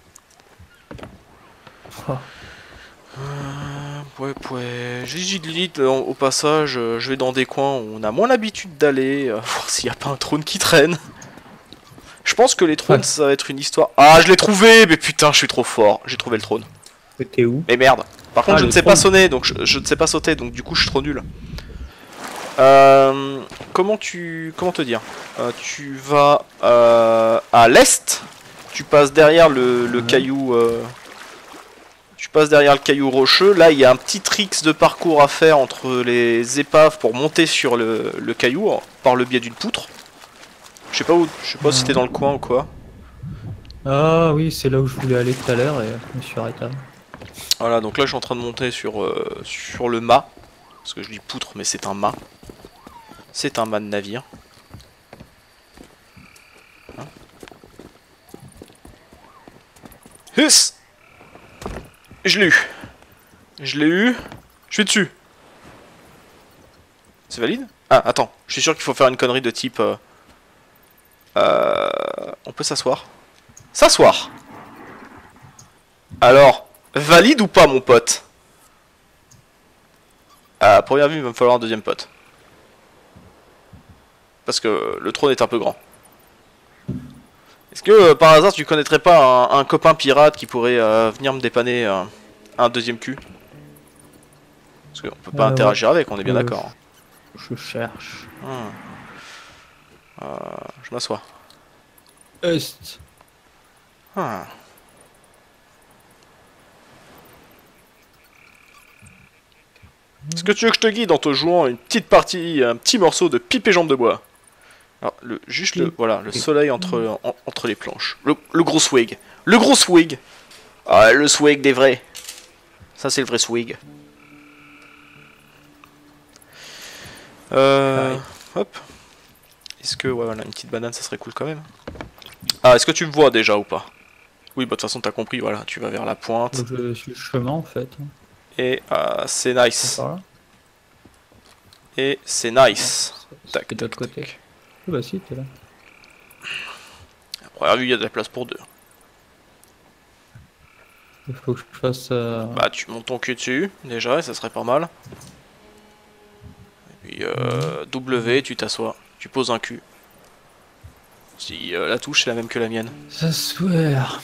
B: Oh.
A: Euh, ouais, ouais. J'ai dit de Lilith, euh, au passage, euh, je vais dans des coins où on a moins l'habitude d'aller, euh, voir s'il n'y a pas un trône qui traîne. Je pense que les trônes,
B: Ouais.
A: ça va être une histoire. Ah, je l'ai trouvé, mais putain, je suis trop fort. J'ai trouvé le trône.
B: Mais t'es où?
A: Mais merde. Par contre,
B: Ah,
A: je
B: le
A: ne sais
B: trône.
A: pas sonner, donc je, je ne sais pas sauter, donc du coup, je suis trop nul. Euh, comment tu... Comment te dire euh, Tu vas euh, à l'est. Tu passes derrière le, le
B: Ouais.
A: caillou... Euh, tu passes derrière le caillou rocheux. Là, il y a un petit tricks de parcours à faire entre les épaves pour monter sur le, le caillou hein, par le biais d'une poutre. Je sais pas où... Je sais pas si t'es dans le coin ou quoi.
B: Ah oui, c'est là où je voulais aller tout à l'heure et je me suis arrêté.
A: Voilà, donc là, je suis en train de monter sur, euh, sur le mât. Parce que je dis poutre, mais c'est un mât. C'est un mât de navire. Hein Huss Je l'ai eu. Je l'ai eu. Je suis dessus. C'est valide? Ah, attends. Je suis sûr qu'il faut faire une connerie de type... Euh... Euh... On peut s'asseoir. S'asseoir. Alors, valide ou pas, mon pote? À première vue, il va me falloir un deuxième pote. Parce que le trône est un peu grand. Est-ce que euh, par hasard tu connaîtrais pas un, un copain pirate qui pourrait euh, venir me dépanner euh, un deuxième cul? Parce qu'on peut pas
B: Euh,
A: interagir avec, on est bien
B: Euh,
A: d'accord.
B: Je cherche.
A: Hmm. Euh, je m'assois.
B: Est.
A: Ah. Est-ce que tu veux que je te guide en te jouant une petite partie, un petit morceau de pipe et jambes de bois? Alors, le, juste le, voilà, le soleil entre, en- entre les planches. Le, le gros swig. Le gros swig. Ah, le swig des vrais. Ça, c'est le vrai swig. Euh, hop. Est-ce que, ouais, voilà, une petite banane, ça serait cool quand même. Ah, est-ce que tu me vois déjà ou pas? Oui, bah de toute façon, t'as compris, voilà, tu vas vers la pointe.
B: Donc, je suis le chemin en fait.
A: Et euh, c'est
B: C'est
A: nice.
B: par là.
A: Et c'est nice. Tac,
B: C'est de l'autre
A: tac,
B: côté.
A: tac.
B: Ah bah si, t'es là.
A: À première vue, il y a de la place pour deux.
B: Il faut que je fasse... Euh...
A: Bah, tu montes ton cul dessus, déjà, et ça serait pas mal. Et puis, euh, W, tu t'assois. Tu poses un cul. Si euh, la touche est la même que la mienne.
B: Ça swear.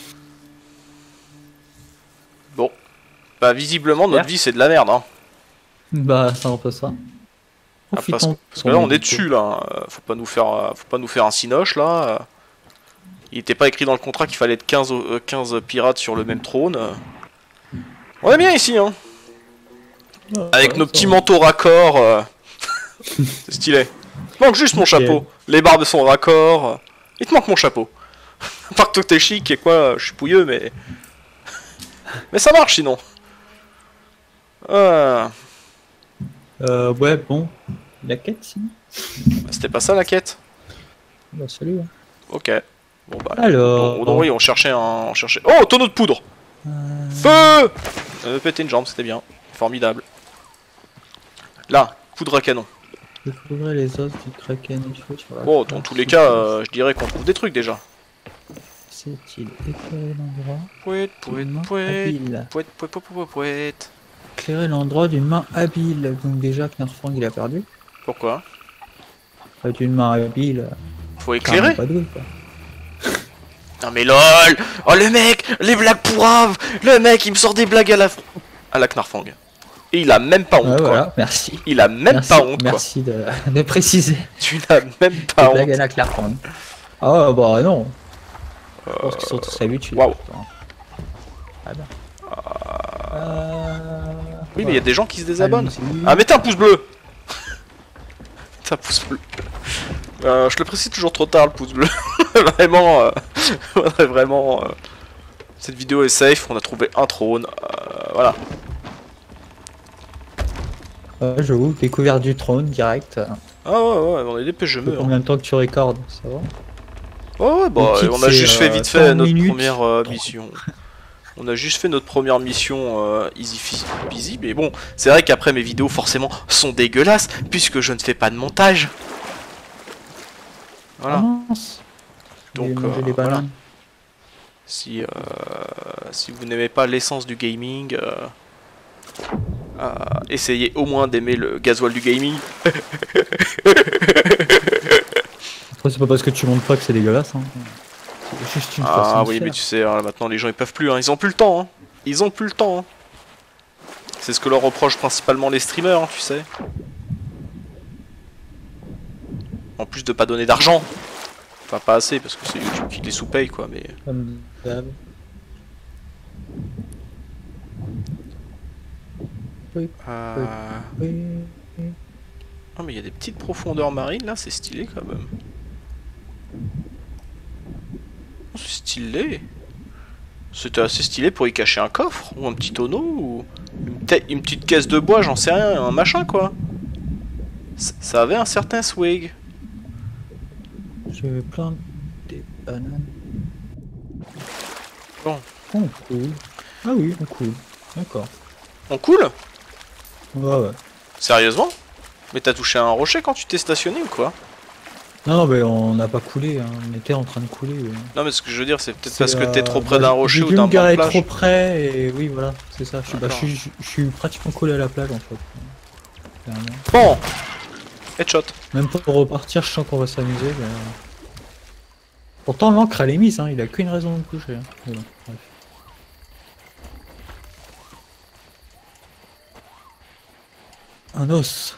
A: Bon. Bah, visiblement, notre
B: Merde.
A: vie, c'est de la merde, hein.
B: Bah, ça un peu ça.
A: Ah, parce, que, parce que là, on est dessus, là. Euh, faut pas nous faire, euh, faut pas nous faire un cinoche, là. Euh, il était pas écrit dans le contrat qu'il fallait être quinze, euh, quinze pirates sur le même trône. Euh. On est bien ici, hein.
B: Ah,
A: Avec
B: ouais,
A: nos
B: ça
A: petits
B: va.
A: manteaux raccords. Euh... c'est stylé. Il manque juste mon
B: Nickel.
A: chapeau. Les barbes sont raccords. Il te manque mon chapeau. À part que toi t'es chic et quoi, je suis pouilleux, mais... Mais ça marche sinon. Euh...
B: Euh, ouais, bon. La quête, si.
A: C'était pas ça la quête?
B: Bah, salut. Hein.
A: Ok. Bon bah...
B: Alors...
A: Donc, donc oui, on cherchait un... On cherchait... Oh, tonneau de poudre.
B: Euh...
A: Feu euh, Péter une jambe, c'était bien. Formidable. Là, poudre à canon.
B: Découvrir les os du kraken et feu sur la
A: Bon, dans
B: plage.
A: tous les cas, euh, je dirais qu'on trouve des trucs déjà.
B: C'est-il éclairer l'endroit
A: Pouet, pouet,
B: d'une main
A: pouet.
B: habile.
A: Pouet, pouet, pouet, pouet, pouet.
B: Éclairer l'endroit d'une main habile. Donc déjà, Knarfang, il a perdu.
A: Pourquoi?
B: Enfin, d'une main habile.
A: Faut
B: Carrément
A: éclairer?
B: pas doué, quoi.
A: Non mais lol. Oh le mec, les blagues pourraves. Le mec, il me sort des blagues à la à la Knarfang. Et il a même pas honte
B: Ouais,
A: quoi.
B: voilà, merci.
A: Il a même
B: merci,
A: pas honte quoi.
B: Merci de, de préciser.
A: Tu n'as même
B: Les
A: pas
B: blagues
A: honte.
B: à la Knarfang. Ah bah non. Je pense qu'ils sont tous habitués.
A: Waouh.
B: Ah bah. Euh...
A: Oui mais il y a des gens qui se désabonnent.
B: Allons-y.
A: Ah mettez un pouce bleu. Mettez un pouce bleu. Euh, je le précise toujours trop tard le pouce bleu. Vraiment, euh, faudrait vraiment. Euh, cette vidéo est safe. On a trouvé un trône. Euh, voilà.
B: Ouais, j'avoue, découverte du trône direct.
A: Ah ouais ouais, on est des je
B: Ça fait
A: meurs.
B: combien de temps que tu recordes, ça va?
A: Ouais, ouais, bah,
B: Le titre,
A: on a
B: c'est,
A: juste fait
B: euh,
A: vite fait
B: cent
A: notre
B: minutes.
A: première euh, mission. On a juste fait notre première mission euh, easy peasy, mais bon, c'est vrai qu'après mes vidéos forcément sont dégueulasses puisque je ne fais pas de montage. Voilà.
B: Ah mince.
A: Donc,
B: J'ai mangé
A: euh,
B: des
A: voilà.
B: bananes.
A: Si euh, si vous n'aimez pas l'essence du gaming, euh, euh, essayez au moins d'aimer le gasoil du gaming.
B: Après, c'est pas parce que tu montres pas que c'est dégueulasse. Hein. C'est juste une façon
A: Ah
B: de
A: oui,
B: faire.
A: mais tu sais, hein, maintenant les gens ils peuvent plus, hein. Ils ont plus le temps. Hein. Ils ont plus le temps. Hein. C'est ce que leur reprochent principalement les streamers, hein, tu sais. En plus de pas donner d'argent. Enfin pas assez parce que c'est YouTube qui les sous-paye quoi mais...
B: Comme d'hab. Oui,
A: Euh...
B: oui.
A: Oh mais il y a des petites profondeurs marines là, c'est stylé quand même. Oh, c'est stylé. C'était assez stylé pour y cacher un coffre ou un petit tonneau ou une, une petite caisse de bois, j'en sais rien, un machin quoi. Ça, ça avait un certain swag.
B: Je vais planter des bananes.
A: Bon.
B: On coule. Ah oui, on coule. D'accord.
A: On coule?
B: Ouais, ouais.
A: Sérieusement? Mais t'as touché un rocher quand tu t'es stationné ou quoi?
B: Non, mais on n'a pas coulé, hein. On était en train de couler. Oui.
A: Non mais ce que je veux dire c'est peut-être
B: C'est,
A: parce que t'es
B: euh,
A: trop près
B: bah,
A: d'un rocher
B: j'ai
A: ou
B: dû
A: d'un
B: me
A: banc de
B: garer
A: plage.
B: trop près et oui, voilà, c'est ça. Je suis, bah, je,
A: D'accord.
B: suis, je suis pratiquement collé à la plage en fait. Clairement.
A: Bon! Headshot.
B: Même pour repartir, je sens qu'on va s'amuser. Mais... Pourtant, l'encre elle est mise, hein. Il a qu'une raison de coucher. Hein. Mais bon, bref. Un os.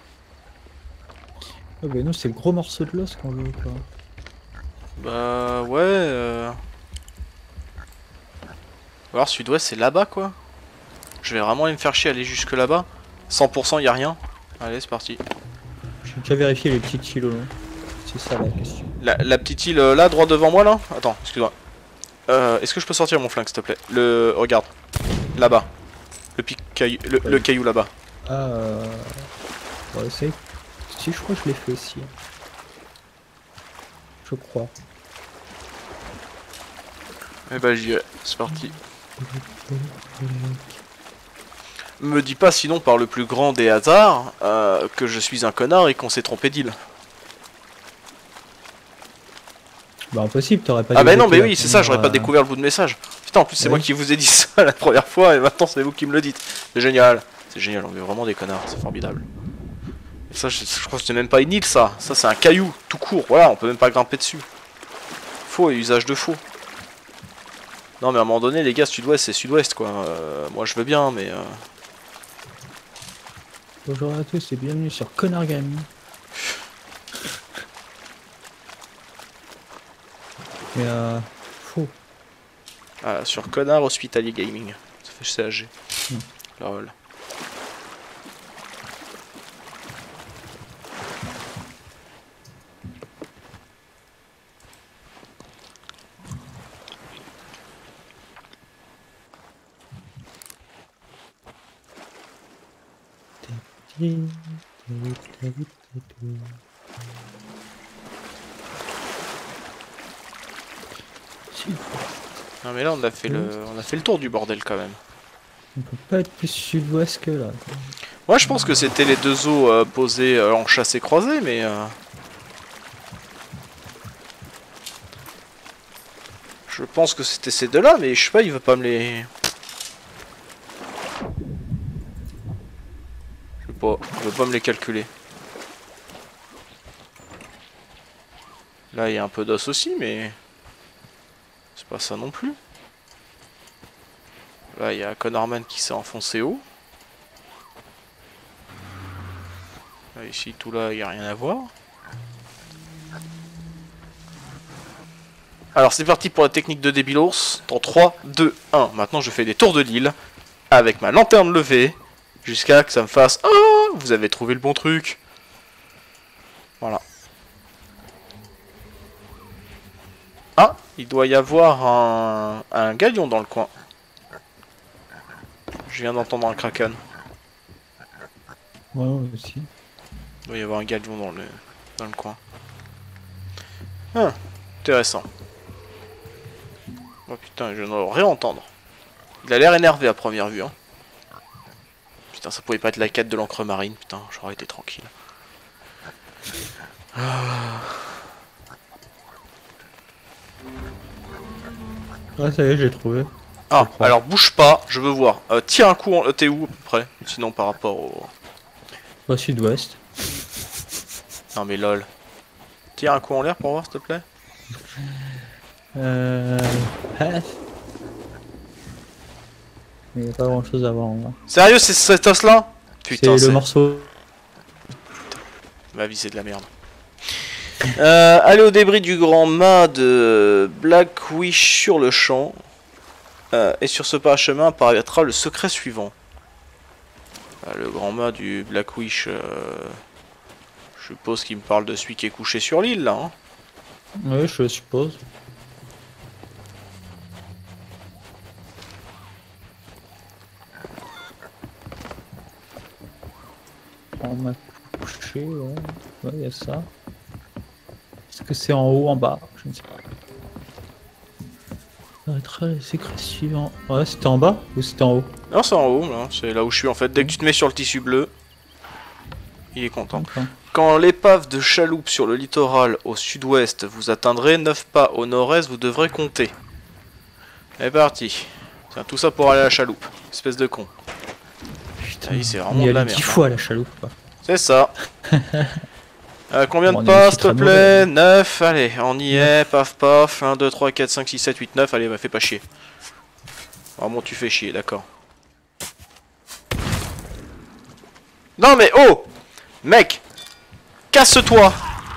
B: Ah bah nous c'est le gros morceau de l'os qu'on veut quoi.
A: Bah ouais... Euh... Ou alors sud-ouest c'est là-bas quoi. Je vais vraiment aller me faire chier aller jusque là-bas. cent pour cent y a rien. Allez c'est parti.
B: J'ai déjà vérifié les petites îles au long. C'est ça la question.
A: La, la petite île euh, là, droit devant moi là. Attends, excuse-moi. Euh, Est-ce que je peux sortir mon flingue s'il te plaît? Le... Regarde. Là-bas. Le, pic caillou... le,
B: ouais.
A: le caillou là-bas.
B: Ah euh... On va essayer. Si je crois que je l'ai fait aussi. Je crois.
A: Eh bah j'y vais, c'est parti. Me dis pas sinon par le plus grand des hasards euh, que je suis un connard et qu'on s'est trompé d'île.
B: Bah impossible, t'aurais pas
A: Ah bah non mais
B: débloqué
A: oui
B: la
A: c'est ça, j'aurais pas
B: première, euh,
A: découvert le bout de message. Putain en plus c'est
B: oui.
A: moi qui vous ai dit ça la première fois et maintenant c'est vous qui me le dites. C'est génial, c'est génial, on est vraiment des connards, c'est formidable. Et ça je, je crois que c'est même pas une île ça, ça c'est un caillou tout court, voilà on peut même pas grimper dessus. Faux et usage de faux. Non mais à un moment donné les gars sud-ouest c'est sud-ouest quoi, euh, moi je veux bien mais... Euh...
B: Bonjour à tous et bienvenue sur Connard Gaming. Mais euh... faux.
A: Ah, sur Connard Hospitalier Gaming, ça fait C H G.
B: Mm.
A: Lol. Non mais là on a fait le on a fait le tour du bordel quand même.
B: On peut pas être plus sud-ouest que là. Quoi.
A: Moi je pense que c'était les deux eaux euh, posées euh, en chassé croisé mais euh... je pense que c'était ces deux là mais je sais pas il veut pas me les... Je sais pas, il veut pas me les calculer. Là il y a un peu d'os aussi mais... C'est pas ça non plus. Là il y a Connorman qui s'est enfoncé haut. Là, ici tout là il n'y a rien à voir. Alors c'est parti pour la technique de débilours. Dans trois, deux, un. Maintenant je fais des tours de l'île. Avec ma lanterne levée. Jusqu'à que ça me fasse... Oh, vous avez trouvé le bon truc. Voilà. Ah, il doit y avoir un, un galion dans le coin. Je viens d'entendre un kraken.
B: Ouais, ouais aussi.
A: Il doit y avoir un galion dans le, dans le coin. Ah, intéressant. Oh putain, je n'en rien entendre. Il a l'air énervé à première vue. Hein. Putain, ça pouvait pas être la quête de l'encre marine. Putain, j'aurais été tranquille. Ah.
B: Ah ça y est, j'ai trouvé.
A: Ah, alors bouge pas, je veux voir. Euh, tire un coup, en... euh, t'es où à peu près? Sinon par rapport au...
B: Au sud-ouest.
A: Non mais lol. Tire un coup en l'air pour voir s'il te plaît.
B: Euh... Mais il n'y a pas grand chose à voir en moi.
A: Sérieux, c'est cet os là? Putain,
B: c'est le morceau.
A: Ma vie c'est de la merde. Euh, allez au débris du grand mât de Blackwish sur le champ. Euh, et sur ce parchemin apparaîtra le secret suivant. Euh, le grand mât du Blackwish, euh, je suppose qu'il me parle de celui qui est couché sur l'île là. Hein.
B: Oui, je suppose. On m'a couché, ouais. Ouais, il y a ça. Est-ce que c'est en haut ou en bas? Je ne sais pas. Arrêtera les secrets suivants. Ouais, c'était en bas ou c'était en haut?
A: Non, c'est en haut, là. C'est là où je suis en fait. Dès que tu te mets sur le tissu bleu, il est content. Quand l'épave de chaloupe sur le littoral au sud-ouest vous atteindrez, neuf pas au nord-est, vous devrez compter. C'est parti. Tiens, tout ça pour aller à la chaloupe. Espèce de con.
B: Putain,
A: ah, c'est vraiment de la merde.
B: dix fois la chaloupe, quoi.
A: C'est ça. euh, combien
B: bon,
A: de pas, s'il te plaît? neuf. Allez, on y est. Paf, paf. un, deux, trois, quatre, cinq, six, sept, huit, neuf. Allez, bah, fais pas chier. Vraiment, tu fais chier, d'accord. Non, mais oh! Mec! Casse-toi!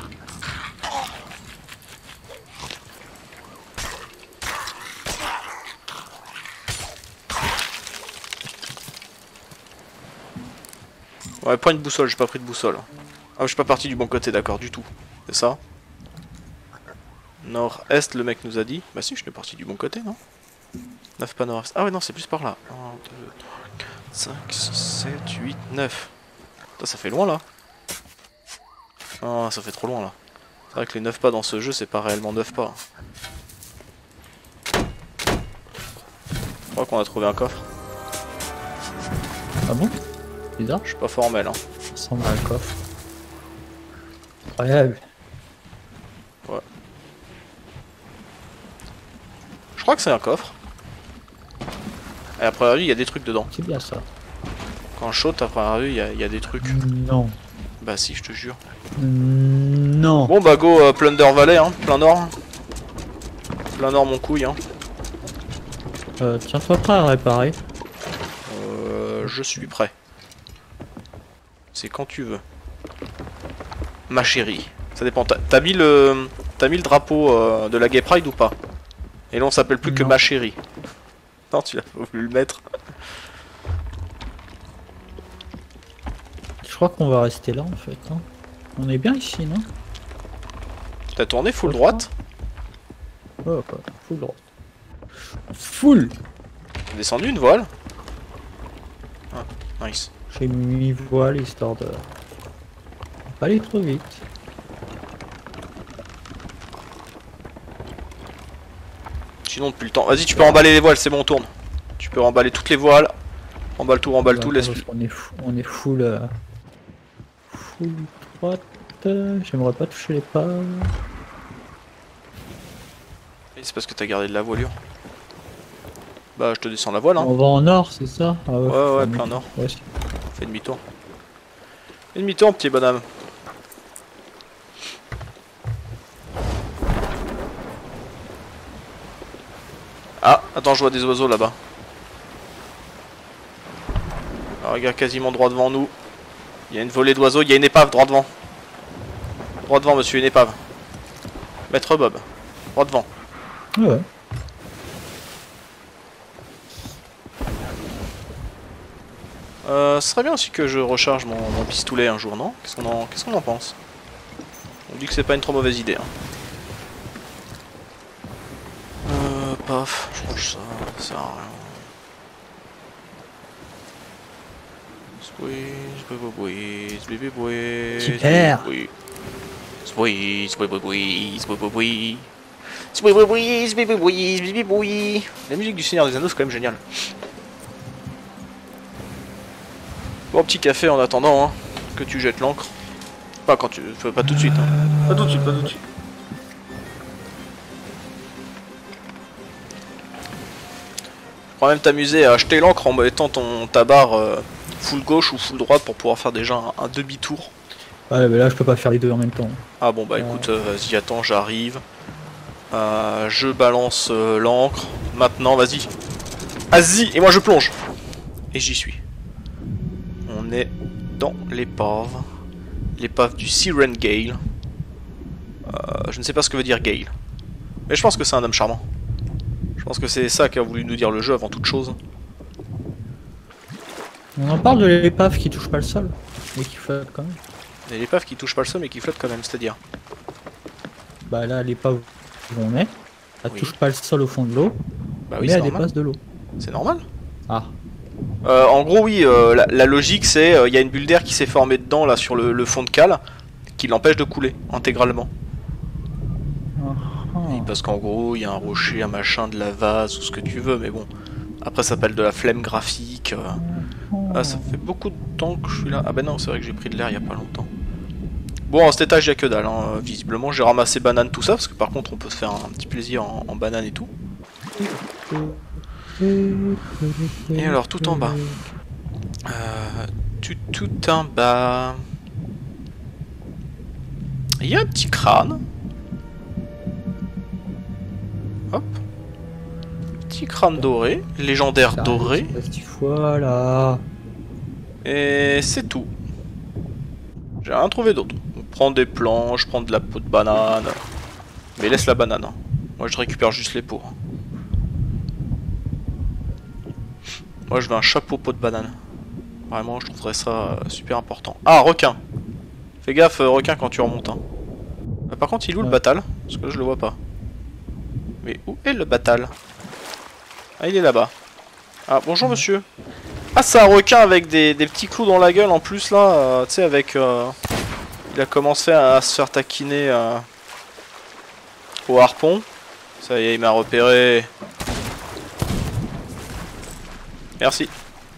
A: Ouais, prends une boussole, j'ai pas pris de boussole. Ah, je suis pas parti du bon côté, d'accord, du tout. C'est ça? Nord-est, le mec nous a dit. Bah si, je suis parti du bon côté, non? neuf pas nord-est. Ah ouais, non, c'est plus par là. un, deux, trois, quatre, cinq, six, sept, huit, neuf. Putain, ça fait loin, là. Ah, ça fait trop loin, là. C'est vrai que les neuf pas dans ce jeu, c'est pas réellement neuf pas. Je crois qu'on a trouvé un coffre.
B: Ah bon? Bizarre.
A: Je suis pas formel, hein.
B: Ça ressemble à un coffre. Incroyable.
A: Ouais. Je crois que c'est un coffre. Et après la vue, il y a des trucs dedans.
B: C'est bien ça.
A: Quand je saute, après la vue, il y, a- il y a des trucs.
B: Non.
A: Bah si, je te jure.
B: Non.
A: Bon bah go, euh, Plunder Valley, hein, plein nord. Plein nord mon couille, hein.
B: Euh, tiens-toi prêt à réparer.
A: Euh, je suis prêt. C'est quand tu veux. Ma chérie. Ça dépend. T'as t'as mis le, t'as mis le drapeau euh, de la Gay Pride ou pas? Et là on s'appelle plus que
B: Non.
A: ma chérie. Non, tu l'as pas voulu le mettre.
B: Je crois qu'on va rester là en fait. Hein. On est bien ici, non?
A: T'as tourné full droite?
B: Ouais, quoi. Full droite. Full.
A: T'as descendu une voile? Ah, nice.
B: J'ai mis voile histoire de pas aller trop vite.
A: Sinon depuis le temps. Vas-y, tu peux emballer les voiles, c'est bon, on tourne. Tu peux emballer toutes les voiles. Emballe tout, emballe tout, laisse.
B: On est, fou, on est full. Euh, full droite. J'aimerais pas toucher les pas.
A: C'est parce que t'as gardé de la voilure. Bah, je te descends la voile, hein.
B: On va en nord, c'est ça? Ah
A: ouais, ouais, ouais plein nord.
B: Ouais,
A: fais demi-tour. Fais demi-tour, petit bonhomme. Ah, attends, je vois des oiseaux là-bas. Ah, regarde, quasiment droit devant nous. Il y a une volée d'oiseaux, il y a une épave droit devant. Droit devant, monsieur, une épave. Maître Bob, droit devant.
B: ouais.
A: Euh, ce serait bien aussi que je recharge mon, mon pistolet un jour, non? Qu'est-ce qu'on en, qu'est-ce qu'on en pense? On dit que c'est pas une trop mauvaise idée. Hein. Euh, paf, je range ça, ça sert à rien. Squeeze, baby boys, baby boys.
B: Super.
A: Squeeze, baby boys, baby boys. Baby boys, baby boys, baby boys. La musique du Seigneur des Anneaux, c'est quand même génial. Bon, petit café en attendant hein, que tu jettes l'encre. Pas quand tu. Pas tout de suite. Hein. Pas tout de suite, pas tout de suite. Tu pourras même t'amuser à acheter l'encre en mettant ton, ta barre euh, full gauche ou full droite pour pouvoir faire déjà un, un demi-tour.
B: Ouais, mais là je peux pas faire les deux en même temps.
A: Ah bon, bah écoute, euh, vas-y, attends, j'arrive. Euh, je balance euh, l'encre. Maintenant, vas-y. Vas-y, et moi je plonge. Et j'y suis. On est dans l'épave. L'épave du Siren Gale. je ne sais pas ce que veut dire Gale. Mais je pense que c'est un homme charmant. Je pense que c'est ça qu'a voulu nous dire le jeu avant toute chose.
B: On en parle de l'épave qui touche pas le sol, mais qui flotte quand même.
A: Et l'épave qui touche pas le sol mais qui flotte quand même, c'est-à-dire.
B: Bah là, l'épave où on est, elle
A: Oui.
B: touche pas le sol au fond de l'eau,
A: Bah oui,
B: mais
A: c'est
B: elle
A: normal.
B: dépasse de l'eau.
A: C'est normal.
B: Ah.
A: Euh, en gros, oui, euh, la, la logique c'est, il euh, y a une bulle d'air qui s'est formée dedans, là, sur le, le fond de cale, qui l'empêche de couler, intégralement.
B: Ah.
A: Et parce qu'en gros, il y a un rocher, un machin, de la vase, ou ce que tu veux, mais bon. Après, ça s'appelle de la flemme graphique. Euh... Ah, ça fait beaucoup de temps que je suis là. Ah bah non, c'est vrai que j'ai pris de l'air il y a pas longtemps. Bon, à cet étage, il y a que dalle, hein. Visiblement. J'ai ramassé banane, tout ça, parce que par contre, on peut se faire un petit plaisir en, en banane et tout. Et alors, tout en bas. Euh, tout, tout en bas. Il y a un petit crâne. Hop. Petit crâne doré, légendaire doré.
B: Voilà.
A: Et c'est tout. J'ai rien trouvé d'autre. On prend des planches, prend de la peau de banane. Mais laisse la banane. Hein. Moi je récupère juste les peaux. Moi je veux un chapeau peau de banane. Vraiment, je trouverais ça euh, super important. Ah, requin. Fais gaffe, euh, requin, quand tu remontes. Hein. Euh, par contre, il est où
B: ouais.
A: le batal? Parce que là, je le vois pas. Mais où est le batal? Ah, il est là-bas. Ah, bonjour, monsieur. Ah, c'est un requin avec des, des petits clous dans la gueule en plus, là. Euh, tu sais, avec... Euh, il a commencé à se faire taquiner euh, au harpon. Ça y est, il m'a repéré. Merci.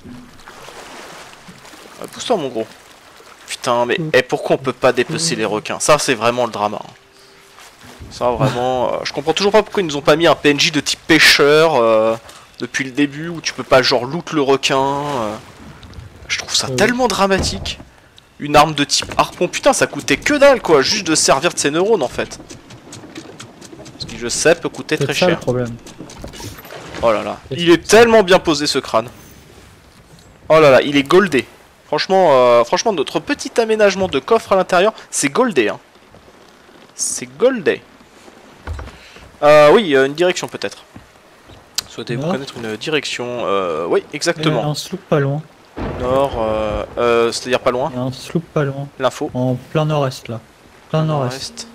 A: Ah, pousse-toi, mon gros. Putain, mais et pourquoi on peut pas dépecer les requins? Ça, c'est vraiment le drama. Hein. Ça, vraiment... Euh, je comprends toujours pas pourquoi ils nous ont pas mis un P N J de type pêcheur euh, depuis le début, où tu peux pas, genre, loot le requin. Euh. Je trouve ça
B: oui. tellement
A: dramatique. Une arme de type harpon, putain, ça coûtait que dalle, quoi. Juste de servir de ses neurones, en fait. Ce qui, je sais, peut coûter très
B: ça
A: cher.
B: le problème.
A: Oh là là. Il est tellement bien posé, ce crâne. Oh là là, il est goldé. Franchement, euh, franchement, notre petit aménagement de coffre à l'intérieur, c'est goldé. Hein. C'est goldé. Euh, oui, euh, une direction peut-être. Souhaitez-vous connaître une direction? euh, Oui, exactement.
B: Et un sloop pas loin.
A: Nord, euh, euh, c'est-à-dire pas loin.
B: Il y a un sloop pas loin.
A: L'info.
B: En plein nord-est là. Plein nord-est.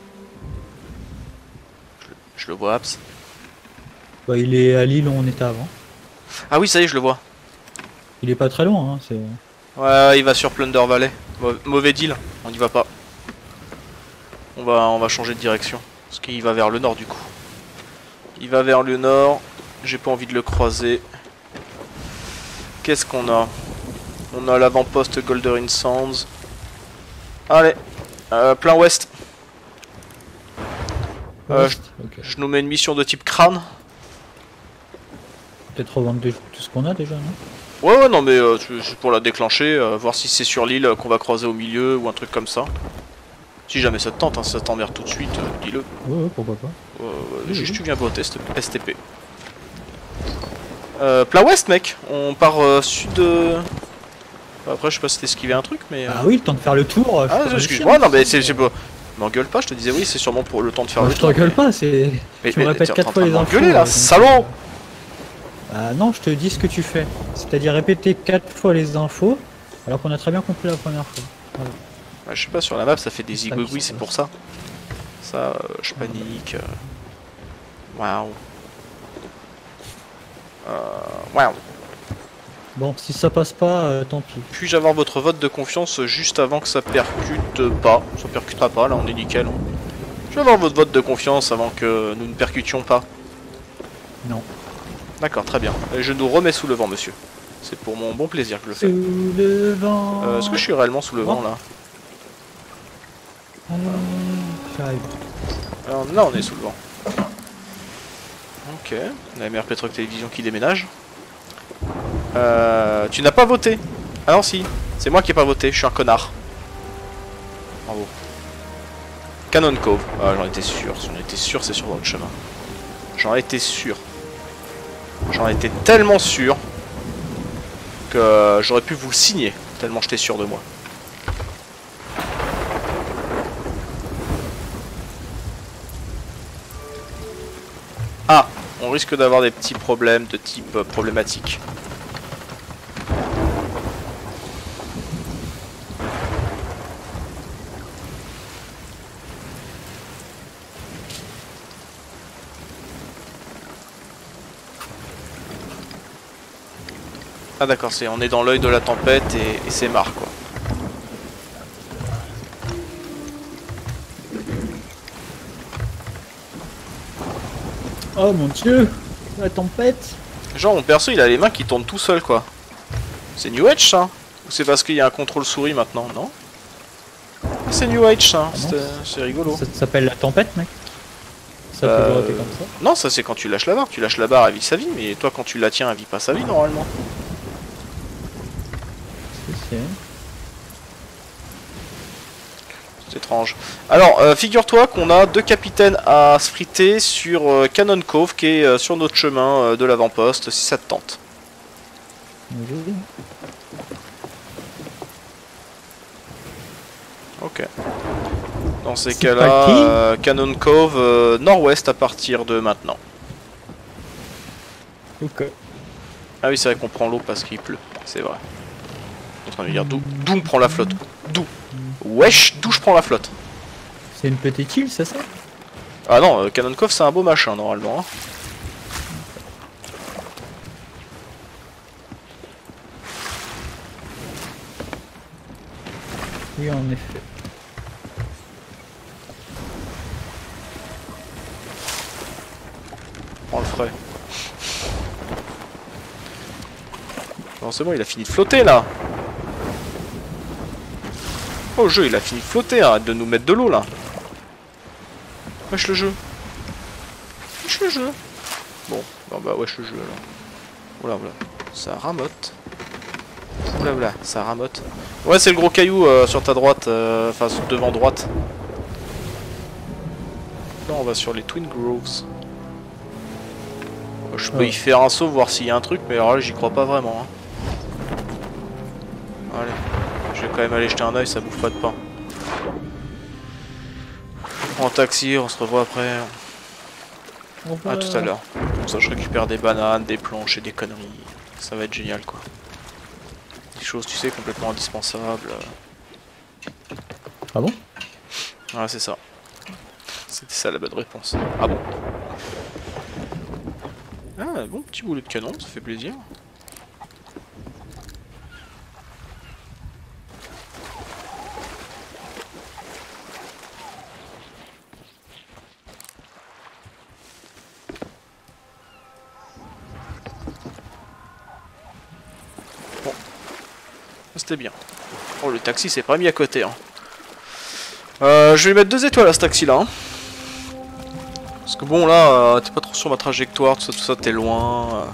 A: Je, je le vois, Abs.
B: Bah, il est à l'île où on était avant.
A: Ah oui, ça y est, je le vois.
B: Il est pas très loin, hein, c'est...
A: Ouais, il va sur Plunder Valley. Mau mauvais deal, on n'y va pas. On va, on va changer de direction. Parce qu'il va vers le nord du coup. Il va vers le nord. J'ai pas envie de le croiser. Qu'est-ce qu'on a? On a l'avant-poste Golderin Sands. Allez, euh, plein ouest. Euh, je,
B: okay.
A: je nous mets une mission de type crâne.
B: Peut-être revendre tout ce qu'on a déjà, non?
A: Ouais, ouais, non, mais euh, c'est pour la déclencher, euh, voir si c'est sur l'île qu'on va croiser au milieu ou un truc comme ça. Si jamais ça te tente, hein, si ça t'emmerde tout de suite, euh, dis-le.
B: Ouais, ouais, pourquoi pas.
A: Euh,
B: oui,
A: juste
B: oui.
A: tu viens voter S T P. Euh, plein ouest, mec. On part euh, sud de... Après, je sais pas si t'es esquivé un truc, mais... Euh...
B: Ah oui, le temps de faire le tour.
A: Ah, excuse-moi, non, mais c'est pas... M'engueule pas, je te disais oui, c'est sûrement pour le temps de faire
B: bah,
A: le
B: je
A: tour.
B: t'engueule
A: mais...
B: pas, c'est...
A: Mais,
B: tu me répètes quatre fois les infos.
A: M'engueuler là,
B: donc...
A: salaud.
B: Bah non, je te dis ce que tu fais. C'est-à-dire répéter quatre fois les infos, alors qu'on a très bien compris la première fois. Voilà.
A: Ouais, je sais pas, sur la map, ça fait des zigouigouis, c'est
B: ça.
A: pour ça. Ça, euh, je panique. Waouh. Euh... Waouh.
B: Bon, si ça passe pas, euh, tant pis.
A: Puis-je avoir votre vote de confiance juste avant que ça percute pas? Ça percutera pas, là on est nickel. Hein. Je vais avoir votre vote de confiance avant que nous ne percutions pas.
B: Non.
A: D'accord, très bien. Et je nous remets sous le vent, monsieur. C'est pour mon bon plaisir que je le fais.
B: Sous le vent.
A: Euh, Est-ce que je suis réellement sous le vent, là?
B: euh, J'arrive.
A: Alors, là, on est sous le vent. Ok. On a la meilleure Petroc Télévision qui déménage. Euh, tu n'as pas voté? Ah non, si. C'est moi qui ai pas voté, je suis un connard. Bravo. Cannon Cove. Ah, j'en étais sûr. Si on était sûr, c'est sur votre chemin. J'en étais sûr. J'en étais tellement sûr que j'aurais pu vous le signer, tellement j'étais sûr de moi. on risque d'avoir des petits problèmes de type euh, problématique. Ah d'accord, c'est on est dans l'œil de la tempête et, et c'est marre quoi.
B: Oh mon dieu, la tempête.
A: Genre mon perso il a les mains qui tournent tout seul quoi. C'est New Age ça? Ou c'est parce qu'il y a un contrôle souris maintenant? Non? C'est New Age ça,
B: Ah
A: c'est rigolo.
B: Ça s'appelle la tempête, mec. Ça
A: Euh,
B: peut toujours être comme ça.
A: Non, ça c'est quand tu lâches la barre. Tu lâches la barre, elle vit sa vie, mais toi quand tu la tiens, elle vit pas sa vie normalement.
B: C'est
A: C'est étrange. Alors, euh, figure-toi qu'on a deux capitaines à se friter sur euh, Cannon Cove, qui est euh, sur notre chemin euh, de l'avant-poste, si ça te tente.
B: oui.
A: Ok. Dans ces
B: C'est
A: cas-là,
B: parti.
A: euh, Cannon Cove euh, nord-ouest à partir de maintenant.
B: Ok.
A: Ah oui, c'est vrai qu'on prend l'eau parce qu'il pleut, c'est vrai. Je suis en train de me dire d'où d'où on prend la flotte. D'où Wesh, d'où je prends la flotte.
B: C'est une petite île, c'est ça?
A: Ah non, euh, Cannon Cove c'est un beau machin normalement. Hein.
B: Oui, en effet.
A: Prends le frais. Non, c'est bon, il a fini de flotter là. Oh, le jeu, il a fini de flotter, arrête de nous mettre de l'eau là. Wesh le jeu. Wesh le jeu. Bon, bon bah wesh le jeu alors. Oula, oula. Ça ramote. Oula, oula, ça ramote. Ouais, c'est le gros caillou euh, sur ta droite, euh, enfin devant droite. Là, on va sur les Twin Groves. Je peux
B: Ouais.
A: y faire un saut, voir s'il y a un truc, mais alors là, j'y crois pas vraiment. Hein. Allez, je vais quand même aller jeter un oeil, ça bouffe pas de pain. En taxi, on se revoit après.
B: Au revoir.
A: À tout à l'heure. Comme ça, je récupère des bananes, des planches et des conneries. Ça va être génial, quoi. Des choses, tu sais, complètement indispensables.
B: Ah bon?
A: Ouais, c'est ça. C'était ça la bonne réponse. Ah bon? Ah, bon, petit boulet de canon, ça fait plaisir. Bon. C'était bien. Oh, le taxi c'est pas mis à côté. Hein. Euh, je vais mettre deux étoiles à ce taxi là. Hein. Parce que bon là, euh, t'es pas trop sur ma trajectoire, tout ça, tout ça, t'es loin. Euh...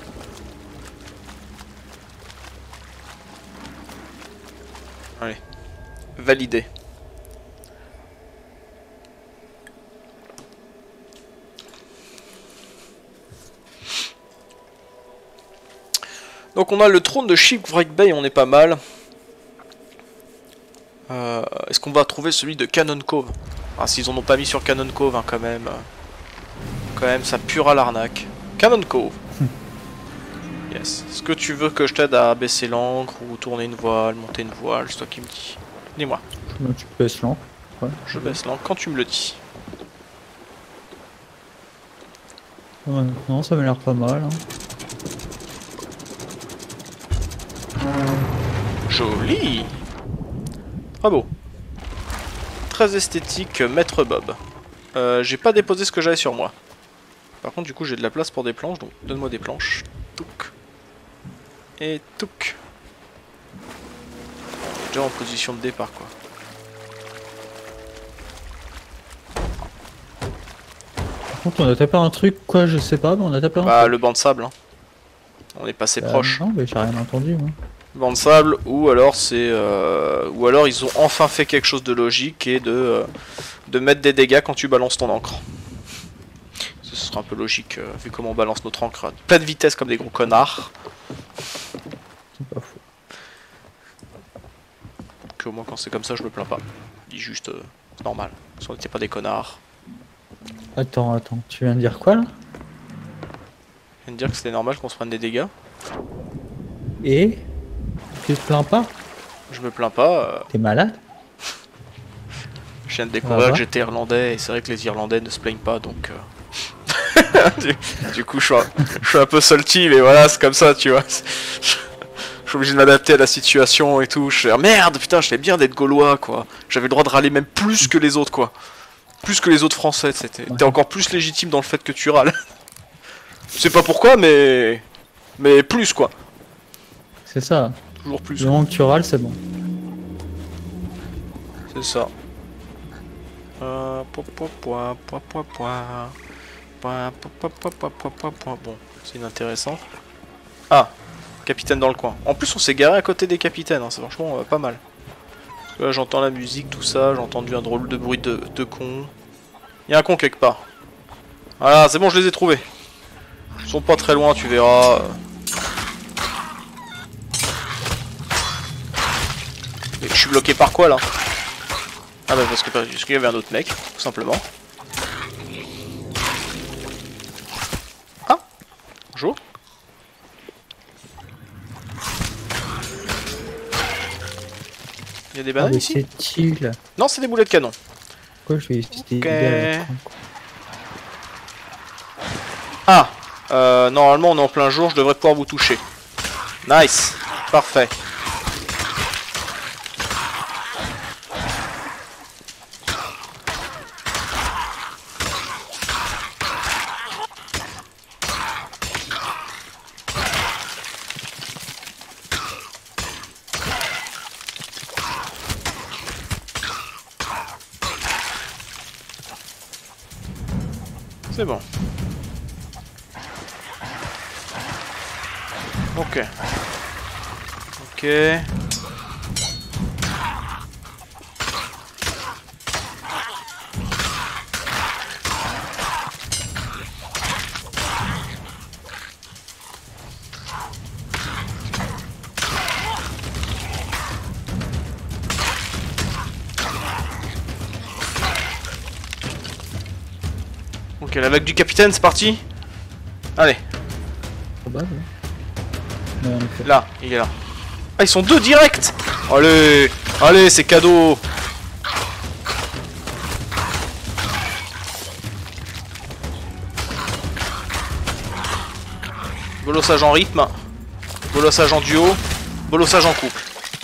A: Allez. Validé. Donc on a le trône de Shipwreck Bay, on est pas mal. Euh, Est-ce qu'on va trouver celui de Cannon Cove? Ah, s'ils en ont pas mis sur Cannon Cove, hein, quand même. Quand même, ça pue à l'arnaque. Cannon Cove. Yes. Est-ce que tu veux que je t'aide à baisser l'ancre ou tourner une voile, monter une voile? C'est toi qui me dis. Dis-moi.
B: Tu baisses l'ancre. Ouais.
A: Je baisse l'ancre quand tu me le dis.
B: Ouais, non, ça m'a l'air pas mal. Hein.
A: Joli. Très beau. Très esthétique, Maître Bob. Euh, j'ai pas déposé ce que j'avais sur moi. Par contre, du coup, j'ai de la place pour des planches, donc donne-moi des planches. Touc. Et touc. On est déjà en position de départ, quoi.
B: Par contre, on a tapé un truc, quoi, je sais pas, mais on a tapé un
A: Bah,
B: truc.
A: le banc de sable. Hein. On est passé
B: Euh,
A: proche.
B: Non, mais j'ai rien entendu, moi.
A: Banc de sable, ou alors c'est, euh, ou alors ils ont enfin fait quelque chose de logique et de, euh, de mettre des dégâts quand tu balances ton encre. Ce sera un peu logique euh, vu comment on balance notre encre à pleine vitesse comme des gros connards.
B: C'est pas faux.
A: Que au moins quand c'est comme ça je me plains pas. Je dis juste euh, c'est normal. Si on n'était pas des connards.
B: Attends, attends, tu viens de dire quoi, là?
A: viens de dire que c'était normal qu'on se prenne des dégâts.
B: Et tu te plains pas?
A: Je me plains pas. Euh...
B: T'es malade?
A: Je viens de découvrir
B: Ah,
A: que j'étais irlandais et c'est vrai que les Irlandais ne se plaignent pas donc. Euh... du, du coup, je suis, un, je suis un peu salty, mais voilà, c'est comme ça, tu vois. Je suis obligé de m'adapter à la situation et tout. Je suis ah, merde, putain, je fais bien d'être gaulois, quoi. J'avais le droit de râler même plus que les autres, quoi. Plus que les autres français, c'était. T'es encore plus légitime dans le fait que tu râles. Je sais pas pourquoi, mais. Mais plus, quoi.
B: C'est ça.
A: Toujours plus.
B: Le moment que tu râles, c'est bon.
A: C'est ça. Euh, po, po, po, po, po, po. Po, po, po, po, po, po, po. Bon, c'est inintéressant. Ah, capitaine dans le coin. En plus, on s'est garé à côté des capitaines, hein. C'est franchement euh, pas mal. Parce que là, j'entends la musique, tout ça. J'ai entendu un drôle de bruit de, de con. Il y a un con quelque part. Voilà, c'est bon, je les ai trouvés. Ils sont pas très loin, tu verras. Et je suis bloqué par quoi là? Ah bah parce que parce qu'il y avait un autre mec, tout simplement. Ah, bonjour. Il y a des bananes
B: ah,
A: ici?
B: C'est-il?
A: Non, c'est des boulets de canon.
B: Pourquoi je vais essayer
A: Ok.
B: de
A: Ah, euh, normalement on est en plein jour, je devrais pouvoir vous toucher. Nice, parfait. C'est bon. Ok. Ok. Ok, la vague du capitaine, c'est parti. Allez.
B: Probable. Non, en effet.
A: Là, il est là. Ah, ils sont deux directs. Allez, allez, c'est cadeau. Bolossage en rythme. Bolossage en duo. Bolossage en couple.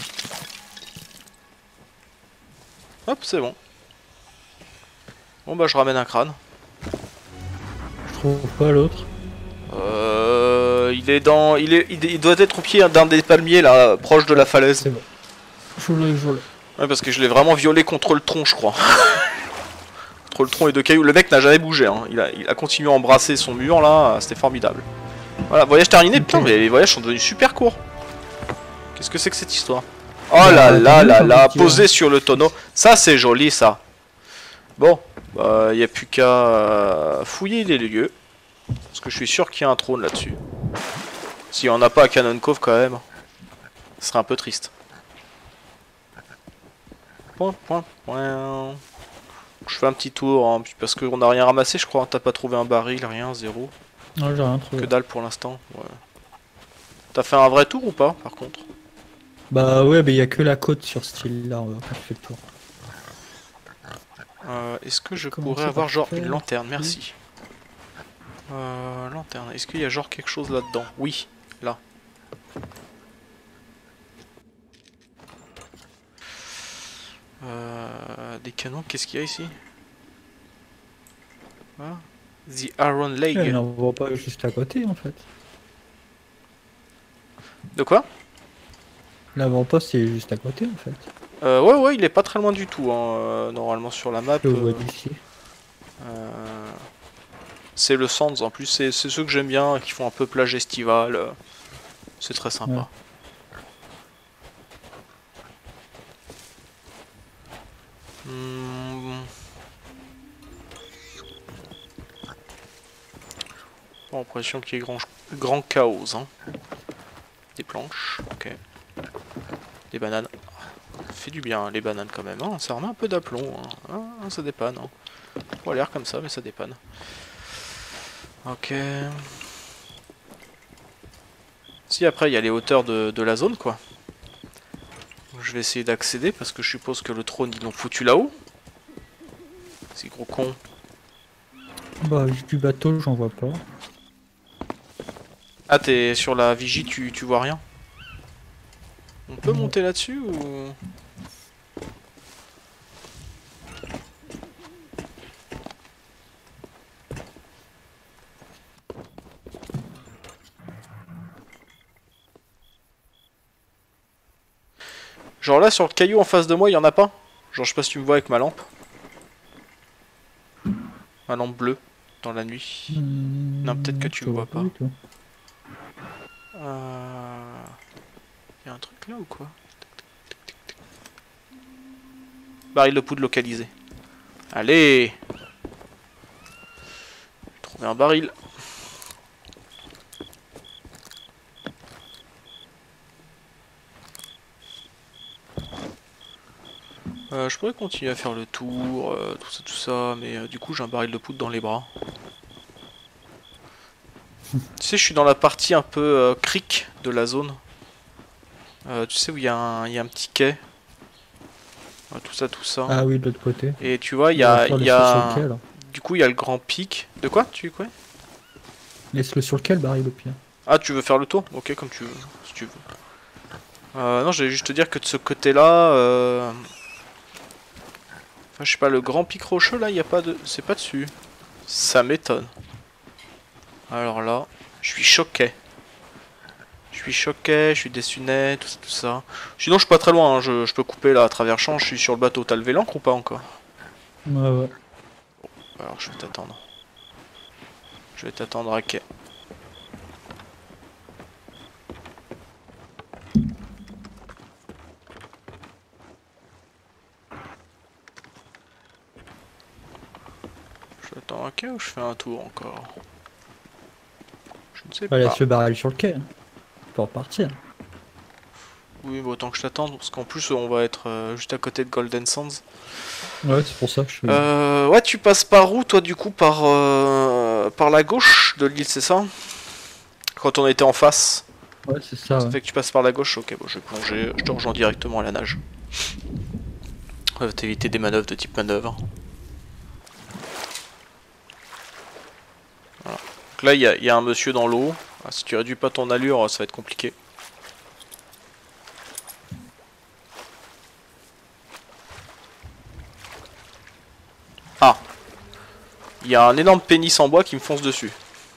A: Hop, c'est bon. Bon bah je ramène un crâne.
B: Je trouve pas l'autre.
A: Euh, il est dans, il est, il doit être au pied d'un des palmiers là, proche de la falaise.
B: C'est bon. Je l'ai, je l'ai.
A: Ouais, parce que je l'ai vraiment violé contre le tronc, je crois. Contre le tronc et deux cailloux. Le mec n'a jamais bougé. Hein. Il a, il a continué à embrasser son mur là. C'était formidable. Voilà, voyage terminé.
B: Okay.
A: Putain, mais les voyages sont devenus super courts. Qu'est-ce que c'est que cette histoire? Oh là là là là, posé sur le tonneau. Ça c'est joli ça. Bon, bah il n'y a plus qu'à euh, fouiller les lieux. Parce que je suis sûr qu'il y a un trône là-dessus. S'il n'y en a pas à Cannon Cove quand même, ce serait un peu triste. Point, point, point. Je fais un petit tour, hein, parce qu'on n'a rien ramassé je crois. T'as pas trouvé un baril, rien, zéro.
B: Non, j'ai rien trouvé.
A: Que dalle pour l'instant. Ouais. T'as fait un vrai tour ou pas par contre?
B: Bah ouais, mais il y a que la côte sur ce style-là, on va pas faire le tour.
A: Euh, Est-ce que je
B: Comment
A: pourrais avoir genre
B: faire
A: une lanterne? Merci. Euh, lanterne. Est-ce qu'il y a genre quelque chose là-dedans? Oui, là. Euh, des canons, qu'est-ce qu'il y a ici? Ah, The Iron Leg.
B: Ouais, on voit pas juste à côté en fait.
A: De quoi?
B: L'avant-poste il est juste à côté en fait.
A: euh, Ouais, ouais, il est pas très loin du tout, hein, euh, normalement sur la map.
B: Je le vois
A: euh,
B: d'ici.
A: euh, c'est le Sands en plus, c'est ceux que j'aime bien, qui font un peu plage estivale. euh, C'est très sympa.
B: Ouais.
A: Hmm. Bon, impression qu'il y ait grand, grand chaos. Hein. Des planches, ok. Des bananes. Ça fait du bien les bananes quand même. Hein. Ça remet un peu d'aplomb. Hein. Ah, ça dépanne. Hein. Pas l'air comme ça, mais ça dépanne. Ok. Si après il y a les hauteurs de, de la zone quoi. Donc, je vais essayer d'accéder parce que je suppose que le trône ils l'ont foutu là-haut. Ces gros cons.
B: Bah, du bateau, j'en vois pas.
A: Ah, t'es sur la vigie, tu, tu vois rien? On peut
B: Non.
A: monter là-dessus ou... Genre là, sur le caillou en face de moi, il y en a pas? Genre, je sais pas si tu me vois avec ma lampe. Ma lampe bleue, dans la nuit.
B: Mmh,
A: Non, peut-être que tu
B: je
A: le vois
B: pas.
A: pas.
B: Du tout.
A: Euh... Y'a un truc là ou quoi? Baril de poudre localisé. Allez! J'ai trouvé un baril. Euh, je pourrais continuer à faire le tour, euh, tout ça, tout ça, mais euh, du coup j'ai un baril de poudre dans les bras. Tu sais, je suis dans la partie un peu euh, crique de la zone. Euh, tu sais où il y, y a un petit quai. Euh, tout ça, tout ça.
B: Ah oui, de l'autre côté.
A: Et tu vois, il y
B: On va
A: a...
B: faire
A: Y
B: laisse-le sur
A: a...
B: le quai, alors.
A: Du coup, il y a le grand pic. De quoi? Tu quoi?
B: Laisse-le sur le quai, le baril au pire.
A: Ah, tu veux faire le tour? Ok, comme tu veux, si tu veux. Euh, non, j'allais juste te dire que de ce côté-là... Euh... Enfin, je sais pas, le grand pic rocheux, là, il n'y a pas de... C'est pas dessus. Ça m'étonne. Alors là, je suis choqué. Je suis choqué, je suis déçu net, tout ça, tout ça. Sinon, je suis pas très loin, hein. je, je peux couper là à travers champ, je suis sur le bateau. T'as levé l'ancre ou pas encore?
B: Ouais, ouais.
A: Alors, je vais t'attendre. Je vais t'attendre à quai. Je t'attends à quai ou je fais un tour encore? Je ne sais
B: Bah,
A: pas.
B: laisse le baril sur le quai. Hein. Tu peux repartir.
A: Oui, mais autant que je t'attende, parce qu'en plus, on va être euh, juste à côté de Golden Sands.
B: Ouais, c'est pour ça que je suis.
A: Euh, ouais, tu passes par où, toi, du coup? Par, euh, par la gauche de l'île, c'est ça? Quand on était en face.
B: Ouais, c'est ça.
A: Ça
B: Ouais.
A: fait que tu passes par la gauche, ok, bon, je vais plonger, je te rejoins directement à la nage. Euh, T'éviter des manœuvres de type manœuvre. Voilà. Donc là, il y, y a un monsieur dans l'eau. Ah, si tu réduis pas ton allure, ça va être compliqué. Ah! Il y a un énorme pénis en bois qui me fonce dessus.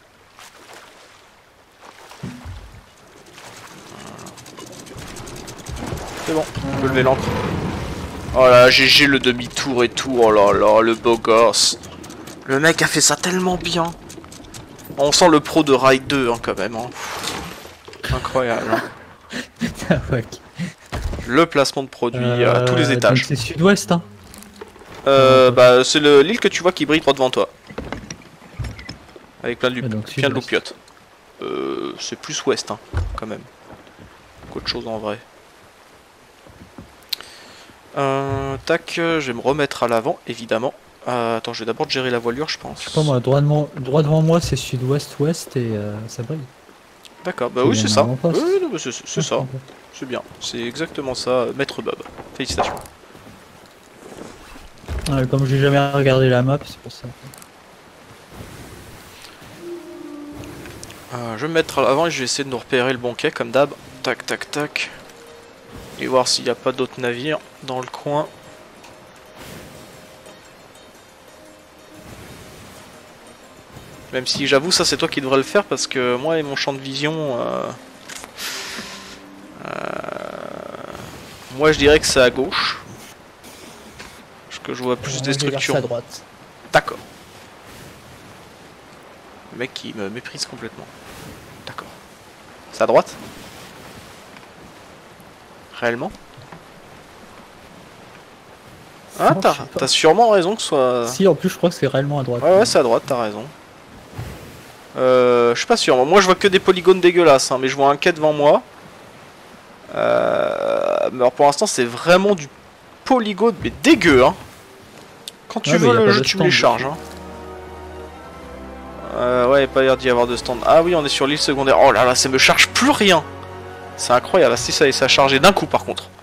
A: C'est bon, je peux lever l'ancre. Oh là, G G le demi-tour et tout, oh là là, le beau gosse. Le mec a fait ça tellement bien. On sent le pro de Ride deux hein, quand même. Hein. Incroyable. Hein.
B: Ouais.
A: Le placement de produit
B: Euh,
A: à tous les étages.
B: donc c'est sud-ouest, hein.
A: Euh, bah c'est l'île que tu vois qui brille droit devant toi. Avec plein de,
B: Ouais, donc
A: plein de
B: sud-ouest.
A: loupiottes. Euh, c'est plus ouest hein, quand même. Qu'autre chose en vrai. Euh, tac, je vais me remettre à l'avant, évidemment. Euh, attends, je vais d'abord gérer la voilure, je pense.
B: Je sais pas moi, droit, de mon- droit devant moi c'est sud-ouest-ouest et euh, ça brille.
A: D'accord, bah
B: C'est
A: oui, c'est ça.
B: en face.
A: Oui, oui, non, mais c'est c'est ça. C'est bien. C'est exactement ça, Maître Bob. Félicitations.
B: Ouais, comme j'ai jamais regardé la map, c'est pour ça.
A: Euh, je vais me mettre à l'avant et je vais essayer de nous repérer le bon quai, comme d'hab. Tac, tac, tac. Et voir s'il n'y a pas d'autres navires dans le coin. Même si j'avoue, ça c'est toi qui devrais le faire parce que moi et mon champ de vision. Euh... Euh... Moi je dirais que c'est à gauche. Parce que je vois plus des structures.
B: à droite.
A: D'accord. Le mec qui me méprise complètement. D'accord. C'est à droite? Réellement? Ah,
B: Non,
A: t'as
B: je sais pas.
A: t'as sûrement raison que ce soit...
B: Si, en plus, je crois que c'est réellement à droite.
A: Ouais, ouais, c'est à droite, t'as raison. Euh, je suis pas sûr. Moi, je vois que des polygones dégueulasses, hein, mais je vois un quai devant moi. Euh... Mais alors, pour l'instant, c'est vraiment du polygone, mais dégueu, hein. Quand tu
B: Ouais, mais
A: veux
B: y a
A: le
B: pas
A: jeu,
B: de
A: tu me les
B: stand
A: charges,
B: dessus.
A: hein. Euh, ouais, pas l'air d'y avoir de stand. Ah oui, on est sur l'île secondaire. Oh là là, ça me charge plus rien. C'est incroyable. Si ça, ça a chargé d'un coup par contre.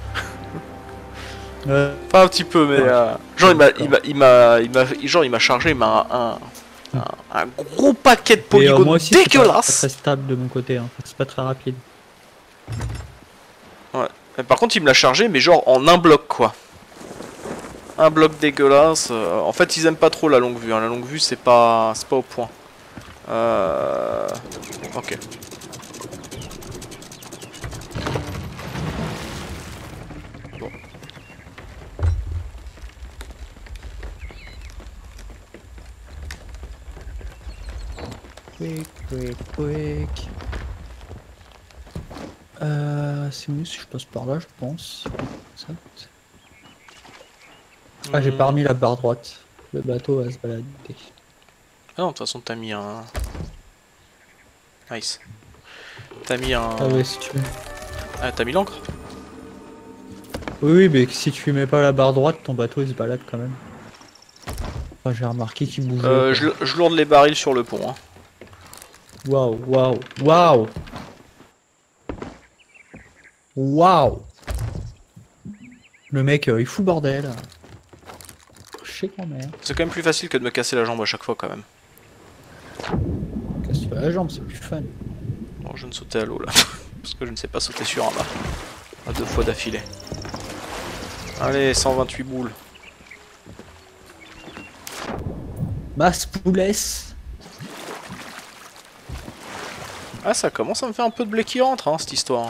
B: Ouais.
A: Pas un petit peu, mais euh... genre il m'a, il m'a, il m'a, il m'a, genre il m'a chargé, il m'a un, un, un gros paquet de polygones
B: euh, moi aussi,
A: dégueulasses.
B: C'est pas, pas très stable de mon côté, hein. C'est pas très rapide.
A: Ouais. Et par contre, il me l'a chargé, mais genre en un bloc quoi. Un bloc dégueulasse. Euh, en fait, ils aiment pas trop la longue vue. Hein. La longue vue, c'est pas, c'est pas au point. Euh... Ok. Bon.
B: Quick, quick, quick. Euh, c'est mieux si je passe par là, je pense. Exact. Ah, j'ai pas remis la barre droite. Le bateau va se balader.
A: Ah non, de toute façon, t'as mis un... Nice. T'as mis un...
B: Ah ouais, si tu veux.
A: Ah, t'as mis l'encre?
B: Oui, oui, mais si tu mets pas la barre droite, ton bateau il se balade quand même. Enfin, j'ai remarqué qu'il bougeait.
A: Euh, je, je lourde les barils sur le pont. Hein.
B: Waouh, waouh, waouh! Waouh! Le mec, euh, il fout le bordel. Je sais quand même.
A: C'est quand même plus facile que de me casser la jambe à chaque fois quand même.
B: Casse-toi la jambe, c'est plus fun.
A: Bon, je ne sautais à l'eau là. Parce que je ne sais pas sauter sur un mât. À deux fois d'affilée. Allez, cent vingt-huit boules.
B: Masse poulesse.
A: Ah, ça commence à me faire un peu de blé qui rentre, hein, cette histoire.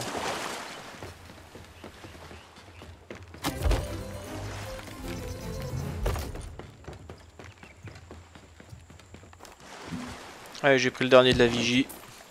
A: Allez, j'ai pris le dernier de la vigie.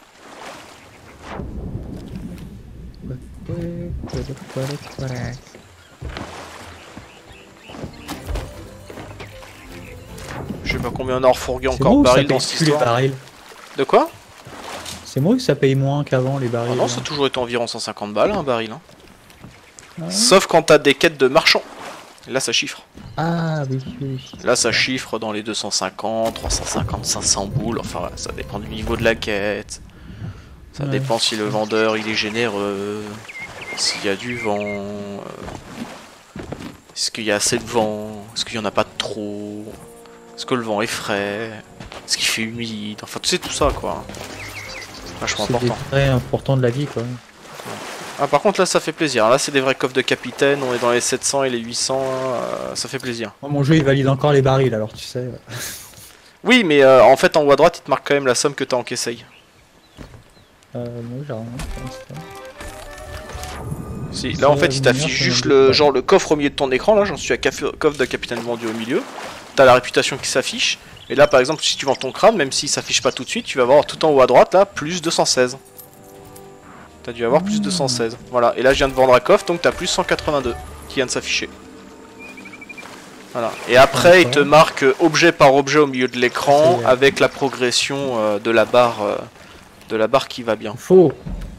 A: Je sais pas combien on a refourgué encore de barils dans cette histoire. De quoi?
B: C'est moi que ça paye moins qu'avant les barils.
A: Ah non, ça a toujours été environ cent cinquante balles un baril. Hein. Ah. Sauf quand t'as des quêtes de marchands. Là ça chiffre.
B: Ah oui, oui.
A: Là ça chiffre dans les deux cent cinquante, trois cent cinquante, cinq cents boules. Enfin ça dépend du niveau de la quête. Ça ouais. dépend si le vendeur il est généreux. S'il y a du vent. Euh... Est-ce qu'il y a assez de vent? Est-ce qu'il y en a pas trop? Est-ce que le vent est frais? Est-ce qu'il fait humide? Enfin tu sais tout ça quoi. Vachement important.
B: C'est très important de la vie quoi.
A: Ah par contre là ça fait plaisir, là c'est des vrais coffres de capitaine, on est dans les sept cents et les huit cents, euh, ça fait plaisir.
B: Oh, mon jeu il valide encore les barils alors tu sais.
A: Oui mais euh, en fait en haut à droite il te marque quand même la somme que t'as encaissée.
B: Euh moi j'ai rien pour l'instant.
A: Si, là en fait il t'affiche juste le genre le coffre au milieu de ton écran, là j'en suis à coffre de capitaine vendu au milieu. T'as la réputation qui s'affiche, et là par exemple si tu vends ton crâne, même s'il s'affiche pas tout de suite, tu vas voir tout en haut à droite là, plus deux cent seize. T'as dû avoir plus deux cent seize. Voilà, et là je viens de vendre un coffre, donc t'as plus cent quatre-vingt-deux qui vient de s'afficher. Voilà, et après il te marque objet par objet au milieu de l'écran avec la progression euh, de la barre euh, de la barre qui va bien.
B: Faux.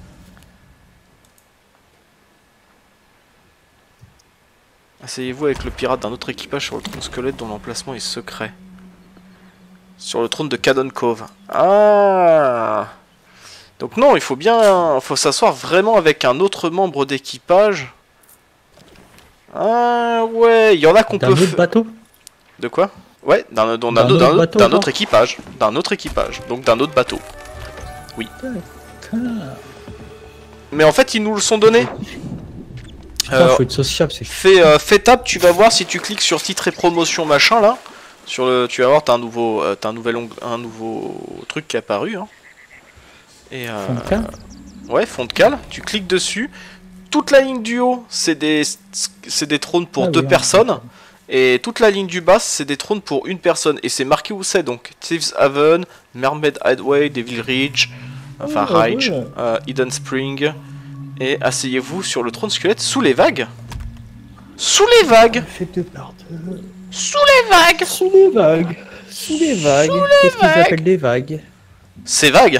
A: Asseyez-vous avec le pirate d'un autre équipage sur le trône squelette dont l'emplacement est secret. Sur le trône de Cadon Cove. Ah. Donc non, il faut bien, faut s'asseoir vraiment avec un autre membre d'équipage. Ah ouais, il y en a qu'on peut...
B: D'un autre bateau?
A: De quoi? Ouais, d'un autre, autre, autre équipage. D'un autre équipage, donc d'un autre bateau. Oui. Mais en fait, ils nous le sont donnés.
B: Putain,
A: euh,
B: faut être sociable, c'est...
A: Fais, euh, fais tape, tu vas voir si tu cliques sur titre et promotion machin là. Sur le, tu vas voir, t'as un nouveau, euh, t'as un nouvel ongl... un nouveau truc qui est apparu. Hein. Et euh,
B: fond de cale.
A: Ouais, fond de cale. Tu cliques dessus. Toute la ligne du haut, c'est des, c'est des trônes pour ah, deux oui, personnes. Hein. Et toute la ligne du bas, c'est des trônes pour une personne. Et c'est marqué où c'est donc. Thieves Haven, Mermaid Hideaway, Devil Ridge, enfin oh, Ridge, ouais. euh, Hidden Spring. Et asseyez-vous sur le trône squelette sous les vagues. Sous les vagues. Sous les vagues.
B: Sous les vagues. Sous les vagues. Qu'est-ce qu'ils appellent des vagues?
A: C'est vague.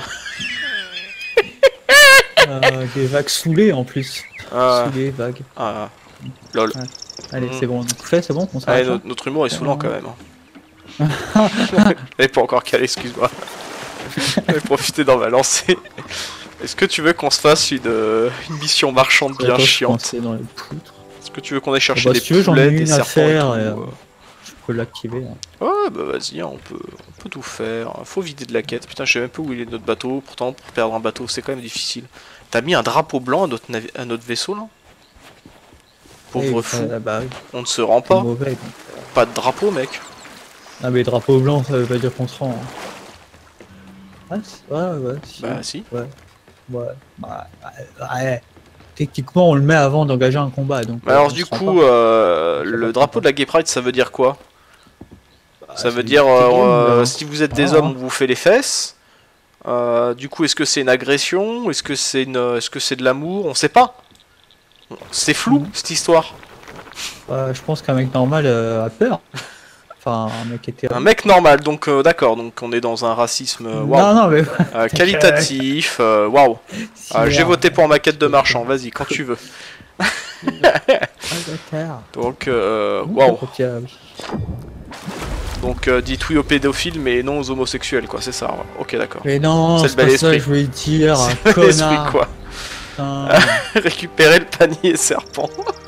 B: euh, des vagues saoulées en plus.
A: Euh...
B: Sous les vagues.
A: Ah. Lol.
B: Ouais. Allez, mmh. c'est bon. Donc fait, c'est bon. On
A: Allez, notre, notre humour est saoulant quand même. Elle est pas encore calée, excuse-moi. J'avais profité d'en balancer. Est-ce que tu veux qu'on se fasse une, euh, une mission marchande bien
B: Attends, je
A: chiante?
B: pensais dans les poutres.
A: Est-ce que tu veux qu'on aille chercher
B: Ah bah,
A: des
B: si tu veux, j'en ai
A: poulets,
B: une
A: des
B: à
A: serpents
B: faire,
A: et
B: et,
A: tout,
B: euh,
A: euh.
B: Je peux l'activer. Hein.
A: Ouais, bah vas-y, hein, on, peut, on peut tout faire. Faut vider de la quête. Putain, je sais même pas où il est notre bateau. Pourtant, pour perdre un bateau, c'est quand même difficile. T'as mis un drapeau blanc à notre, navi- à notre vaisseau, là? Pauvre
B: Et,
A: fou.
B: euh, bah, oui,
A: On ne se rend
B: c'est
A: pas.
B: mauvais. Donc.
A: Pas de drapeau, mec.
B: Ah mais drapeau blanc, ça veut pas dire qu'on se rend. Hein. Ah, c'est- ouais, ouais, si.
A: Bah si.
B: Ouais. Ouais. Bah, ouais, ouais. Techniquement, on le met avant d'engager un combat. Donc,
A: Mais
B: euh,
A: alors
B: on
A: du
B: se rend
A: coup,
B: pas.
A: euh,
B: On se
A: le
B: rend
A: drapeau
B: pas.
A: de la Gay Pride, ça veut dire quoi?
B: Bah,
A: Ça
B: c'est
A: veut
B: du
A: dire,
B: petit game,
A: euh,
B: là.
A: si vous êtes des
B: Ah,
A: hommes,
B: hein.
A: on vous fait les fesses. Euh, du coup, est-ce que c'est une agression? Est-ce que c'est une, est-ce que c'est de l'amour? On sait pas. C'est flou,
B: Mhm.
A: cette histoire.
B: Euh, je pense qu'un mec normal euh, a peur. Enfin, un mec était.
A: Un mec normal, donc euh, d'accord, donc on est dans un racisme euh, waouh.
B: Non, non, mais.
A: Euh, qualitatif, euh, waouh.
B: Si,
A: Euh, J'ai
B: merde.
A: voté pour ma quête de marchand, vas-y, quand tu veux.
B: Ah, bâtard.
A: Donc, euh,
B: Ouh,
A: waouh.
B: ok, ah oui.
A: Donc, euh, dites oui aux pédophiles, mais non aux homosexuels, quoi, c'est ça. Ouais. Ok, d'accord.
B: Mais non,
A: C'est le
B: c'est pas
A: bel
B: ça que
A: esprit.
B: je voulais dire,
A: C'est l'esprit,
B: connard.
A: quoi.
B: Putain.
A: Récupérer le panier serpent.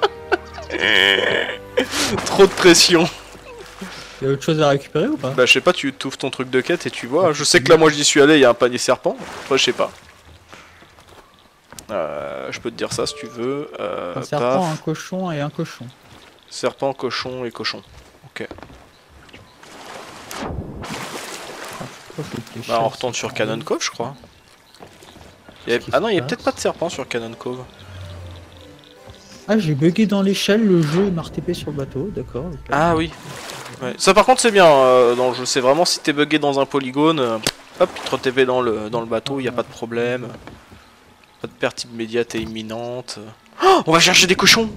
A: Trop de pression.
B: Y'a autre chose à récupérer ou pas?
A: Bah, je sais pas, tu t'ouvres ton truc de quête et tu vois. Je sais que là, moi, j'y suis allé, il y a un panier serpent. Après, je sais pas. Euh, je peux te dire ça si tu veux. Euh,
B: Un serpent,
A: paf.
B: un cochon et un cochon.
A: Serpent, cochon et cochon. Ok.
B: Oh, faut que les
A: Bah, on
B: chats,
A: retourne
B: c'est
A: sur
B: pareil.
A: Cannon Cove, je crois. Il y a-
B: Qu'est-ce qui
A: Ah non,
B: se
A: il y a
B: passe
A: peut-être pas de serpent sur Cannon Cove.
B: Ah, j'ai bugué dans l'échelle, le jeu m'a R T P sur le bateau, d'accord. ok.
A: Ah oui. Ouais. Ça par contre c'est bien euh, dans le jeu, c'est vraiment si t'es bugué dans un polygone, euh, hop, il te re-T P dans le, dans le bateau, il a pas de problème. Pas de perte immédiate et imminente. Oh, on va chercher des cochons.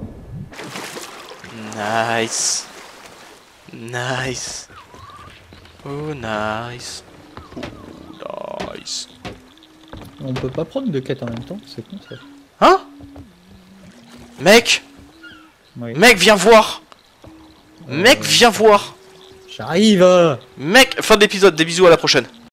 A: Nice. Nice. Oh nice. Oh nice.
B: On peut pas prendre deux quêtes en même temps, c'est con ça.
A: Hein? Mec!
B: Oui.
A: Mec, viens voir! Mec,
B: Euh,
A: viens voir!
B: J'arrive!
A: Mec, fin d'épisode, des bisous, à la prochaine.